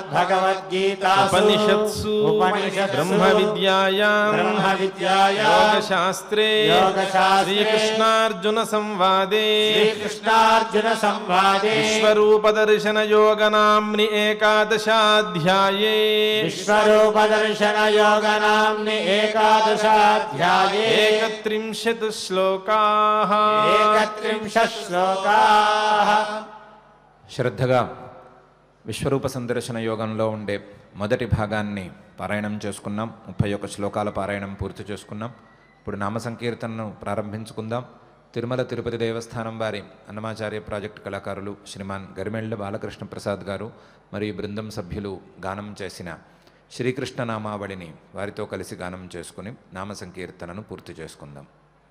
श्रीमद्भगवद्गीतासु
उपनिषत्सु
उपनिषत्सु
ब्रह्मविद्यायां
ब्रह्मविद्यायां
योगशास्त्रे
योगशास्त्रे
श्रीकृष्णार्जुन संवादे
श्रीकृष्णार्जुन संवादे
विश्वरूपदर्शन योग नाम्नि एकादशाध्याये
विश्वरूपदर्शन योग नाम्नि एकादशाध्याये
एकत्रिंशत् श्लोकाः
एकत्रिंशत् श्लोकाः
శ్రద్ధగా విశ్వరూప సందర్శన యోగంలో ఉండే మొదటి భాగాన్ని పారాయణం చేసుకున్నాం. ముప్పై ఒక్క శ్లోకాల పారాయణం పూర్తి చేసుకున్నాం. ఇప్పుడు నామ సంకీర్తనను ప్రారంభించుకుందాం. తిరుమల తిరుపతి దేవస్థానం వారి అన్నమాచార్య ప్రాజెక్టు కళాకారులు శ్రీమాన్ గరిమెళ్ల బాలకృష్ణ ప్రసాద్ గారు మరియు బృందం సభ్యులు గానం చేసిన శ్రీకృష్ణ నామావళిని వారితో కలిసి గానం చేసుకుని నామ సంకీర్తనను పూర్తి చేసుకుందాం.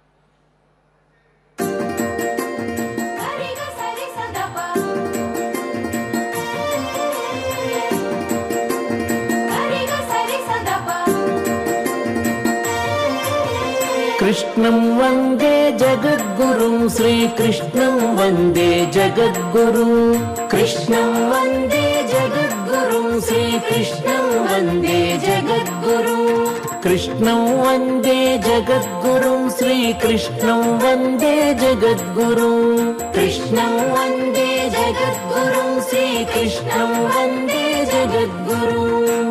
कृष्णं वन्दे जगद्गुरुं श्रीकृष्णं वन्दे जगद्गुरुं कृष्णं वन्दे जगद्गुरुं श्रीकृष्णं वन्दे जगद्गुरुं कृष्णं वन्दे जगद्गुरुं श्रीकृष्णं वन्दे जगद्गुरुं कृष्णं वन्दे जगद्गुरुं श्रीकृष्णं वन्दे जगद्गुरुं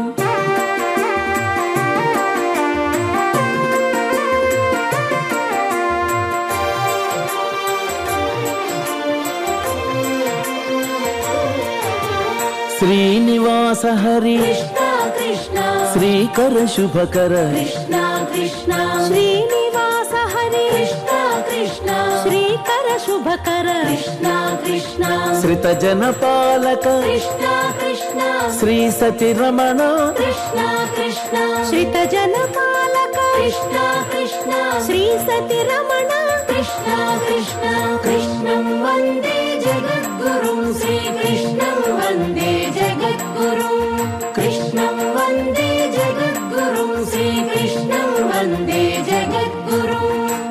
श्रीनिवास हरि
कृष्णा कृष्णा
श्रीकर शुभकर
कृष्णा कृष्णा
श्रीनिवास हरि
कृष्णा कृष्णा
श्रीकर शुभकर
कृष्णा कृष्णा
श्रितजन पालक
कृष्णा कृष्णा
श्री सती रमण
कृष्णा कृष्णा
श्रितजन पालक
कृष्णा कृष्णा
श्री सती रमण
कृष्णा कृष्णा कृष्णं वन्दे जगद्गुरुं श्रीकृष्णं वन्दे जगद्गुरुं कृष्णं वन्दे जगद्गुरुं श्रीकृष्णं वन्दे जगद्गुरुं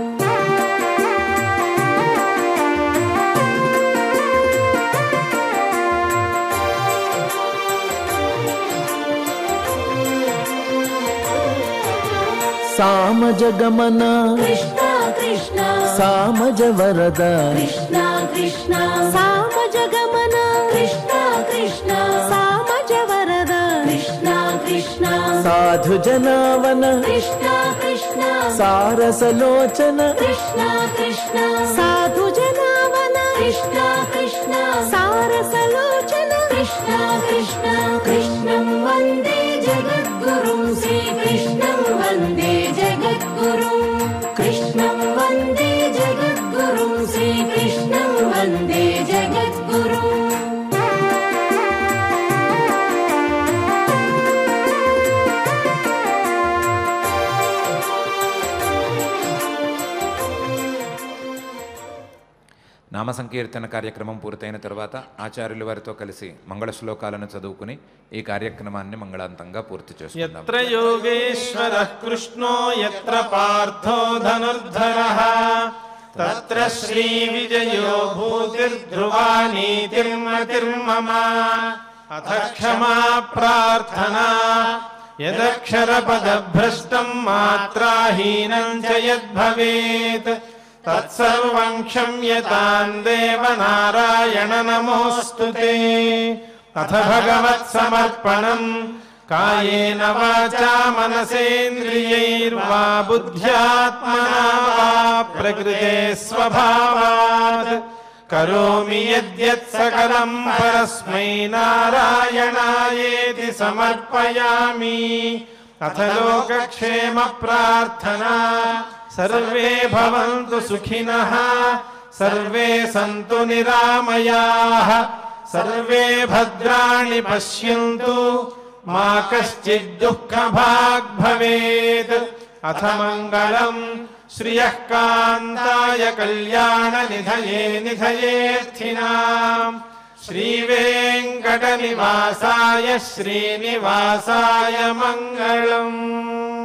सामज गमन
कृष्णा कृष्णा
सामज वरद
कृष्णा कृष्णा
सामज गमन
कृष्णा कृष्णा
सामज वरद
कृष्णा कृष्णा
साधु जनावन
कृष्णा कृष्णा
सारसलोचन
कृष्णा कृष्णा
साधु जनावन
कृष्णा कृष्णा
सारसलोचन
कृष्णा कृष्णा कृष्णं वन्दे जगद्गुरुं श्रीकृष्णं वन्दे जगद्गुरुं कृष्णं वन्दे जगद्गुरुं श्रीकृष्णं वन्दे जगद्गुरुं
నామ సంకీర్తన కార్యక్రమం పూర్తయిన తర్వాత ఆచార్యుల వారితో కలిసి మంగళ శ్లోకాలను చదువుకుని ఈ కార్యక్రమాన్ని మంగళాంతంగా పూర్తి చేసుకుందాం.
यत्र योगेश्वरः कृष्णो यत्र पार्थो धनुर्धरः तत्र श्रीविजयो भूतिर्ध्रुवा नीतिर्मतिर्मम अथ क्षमा प्रार्थना यदक्षरपदभ्रष्टं मात्राहीनं च यद्भवेत् तत्सर्वं क्षम्यतां देवनारायण नमोऽस्तु ते. अथ भगवत्समर्पणम् कायेन वाचा मनसेन्द्रियैर्वा बुद्ध्यात्मना वा प्रकृते स्वभावात् करोमि यद्यत् सकलं परस्मै नारायणायेति समर्पयामि. अथ लोकक्षेम प्रार्थना सर्वे भवन्तु सुखिनः सर्वे सन्तु निरामयाः सर्वे भद्राणि पश्यन्तु मा कश्चित् दुःखभाग् भवेत्. अथ मङ्गलम् श्रियः कान्ताय कल्याणनिधये निधयेऽर्थिनाम् श्रीवेङ्कटनिवासाय श्रीनिवासाय मङ्गलम्.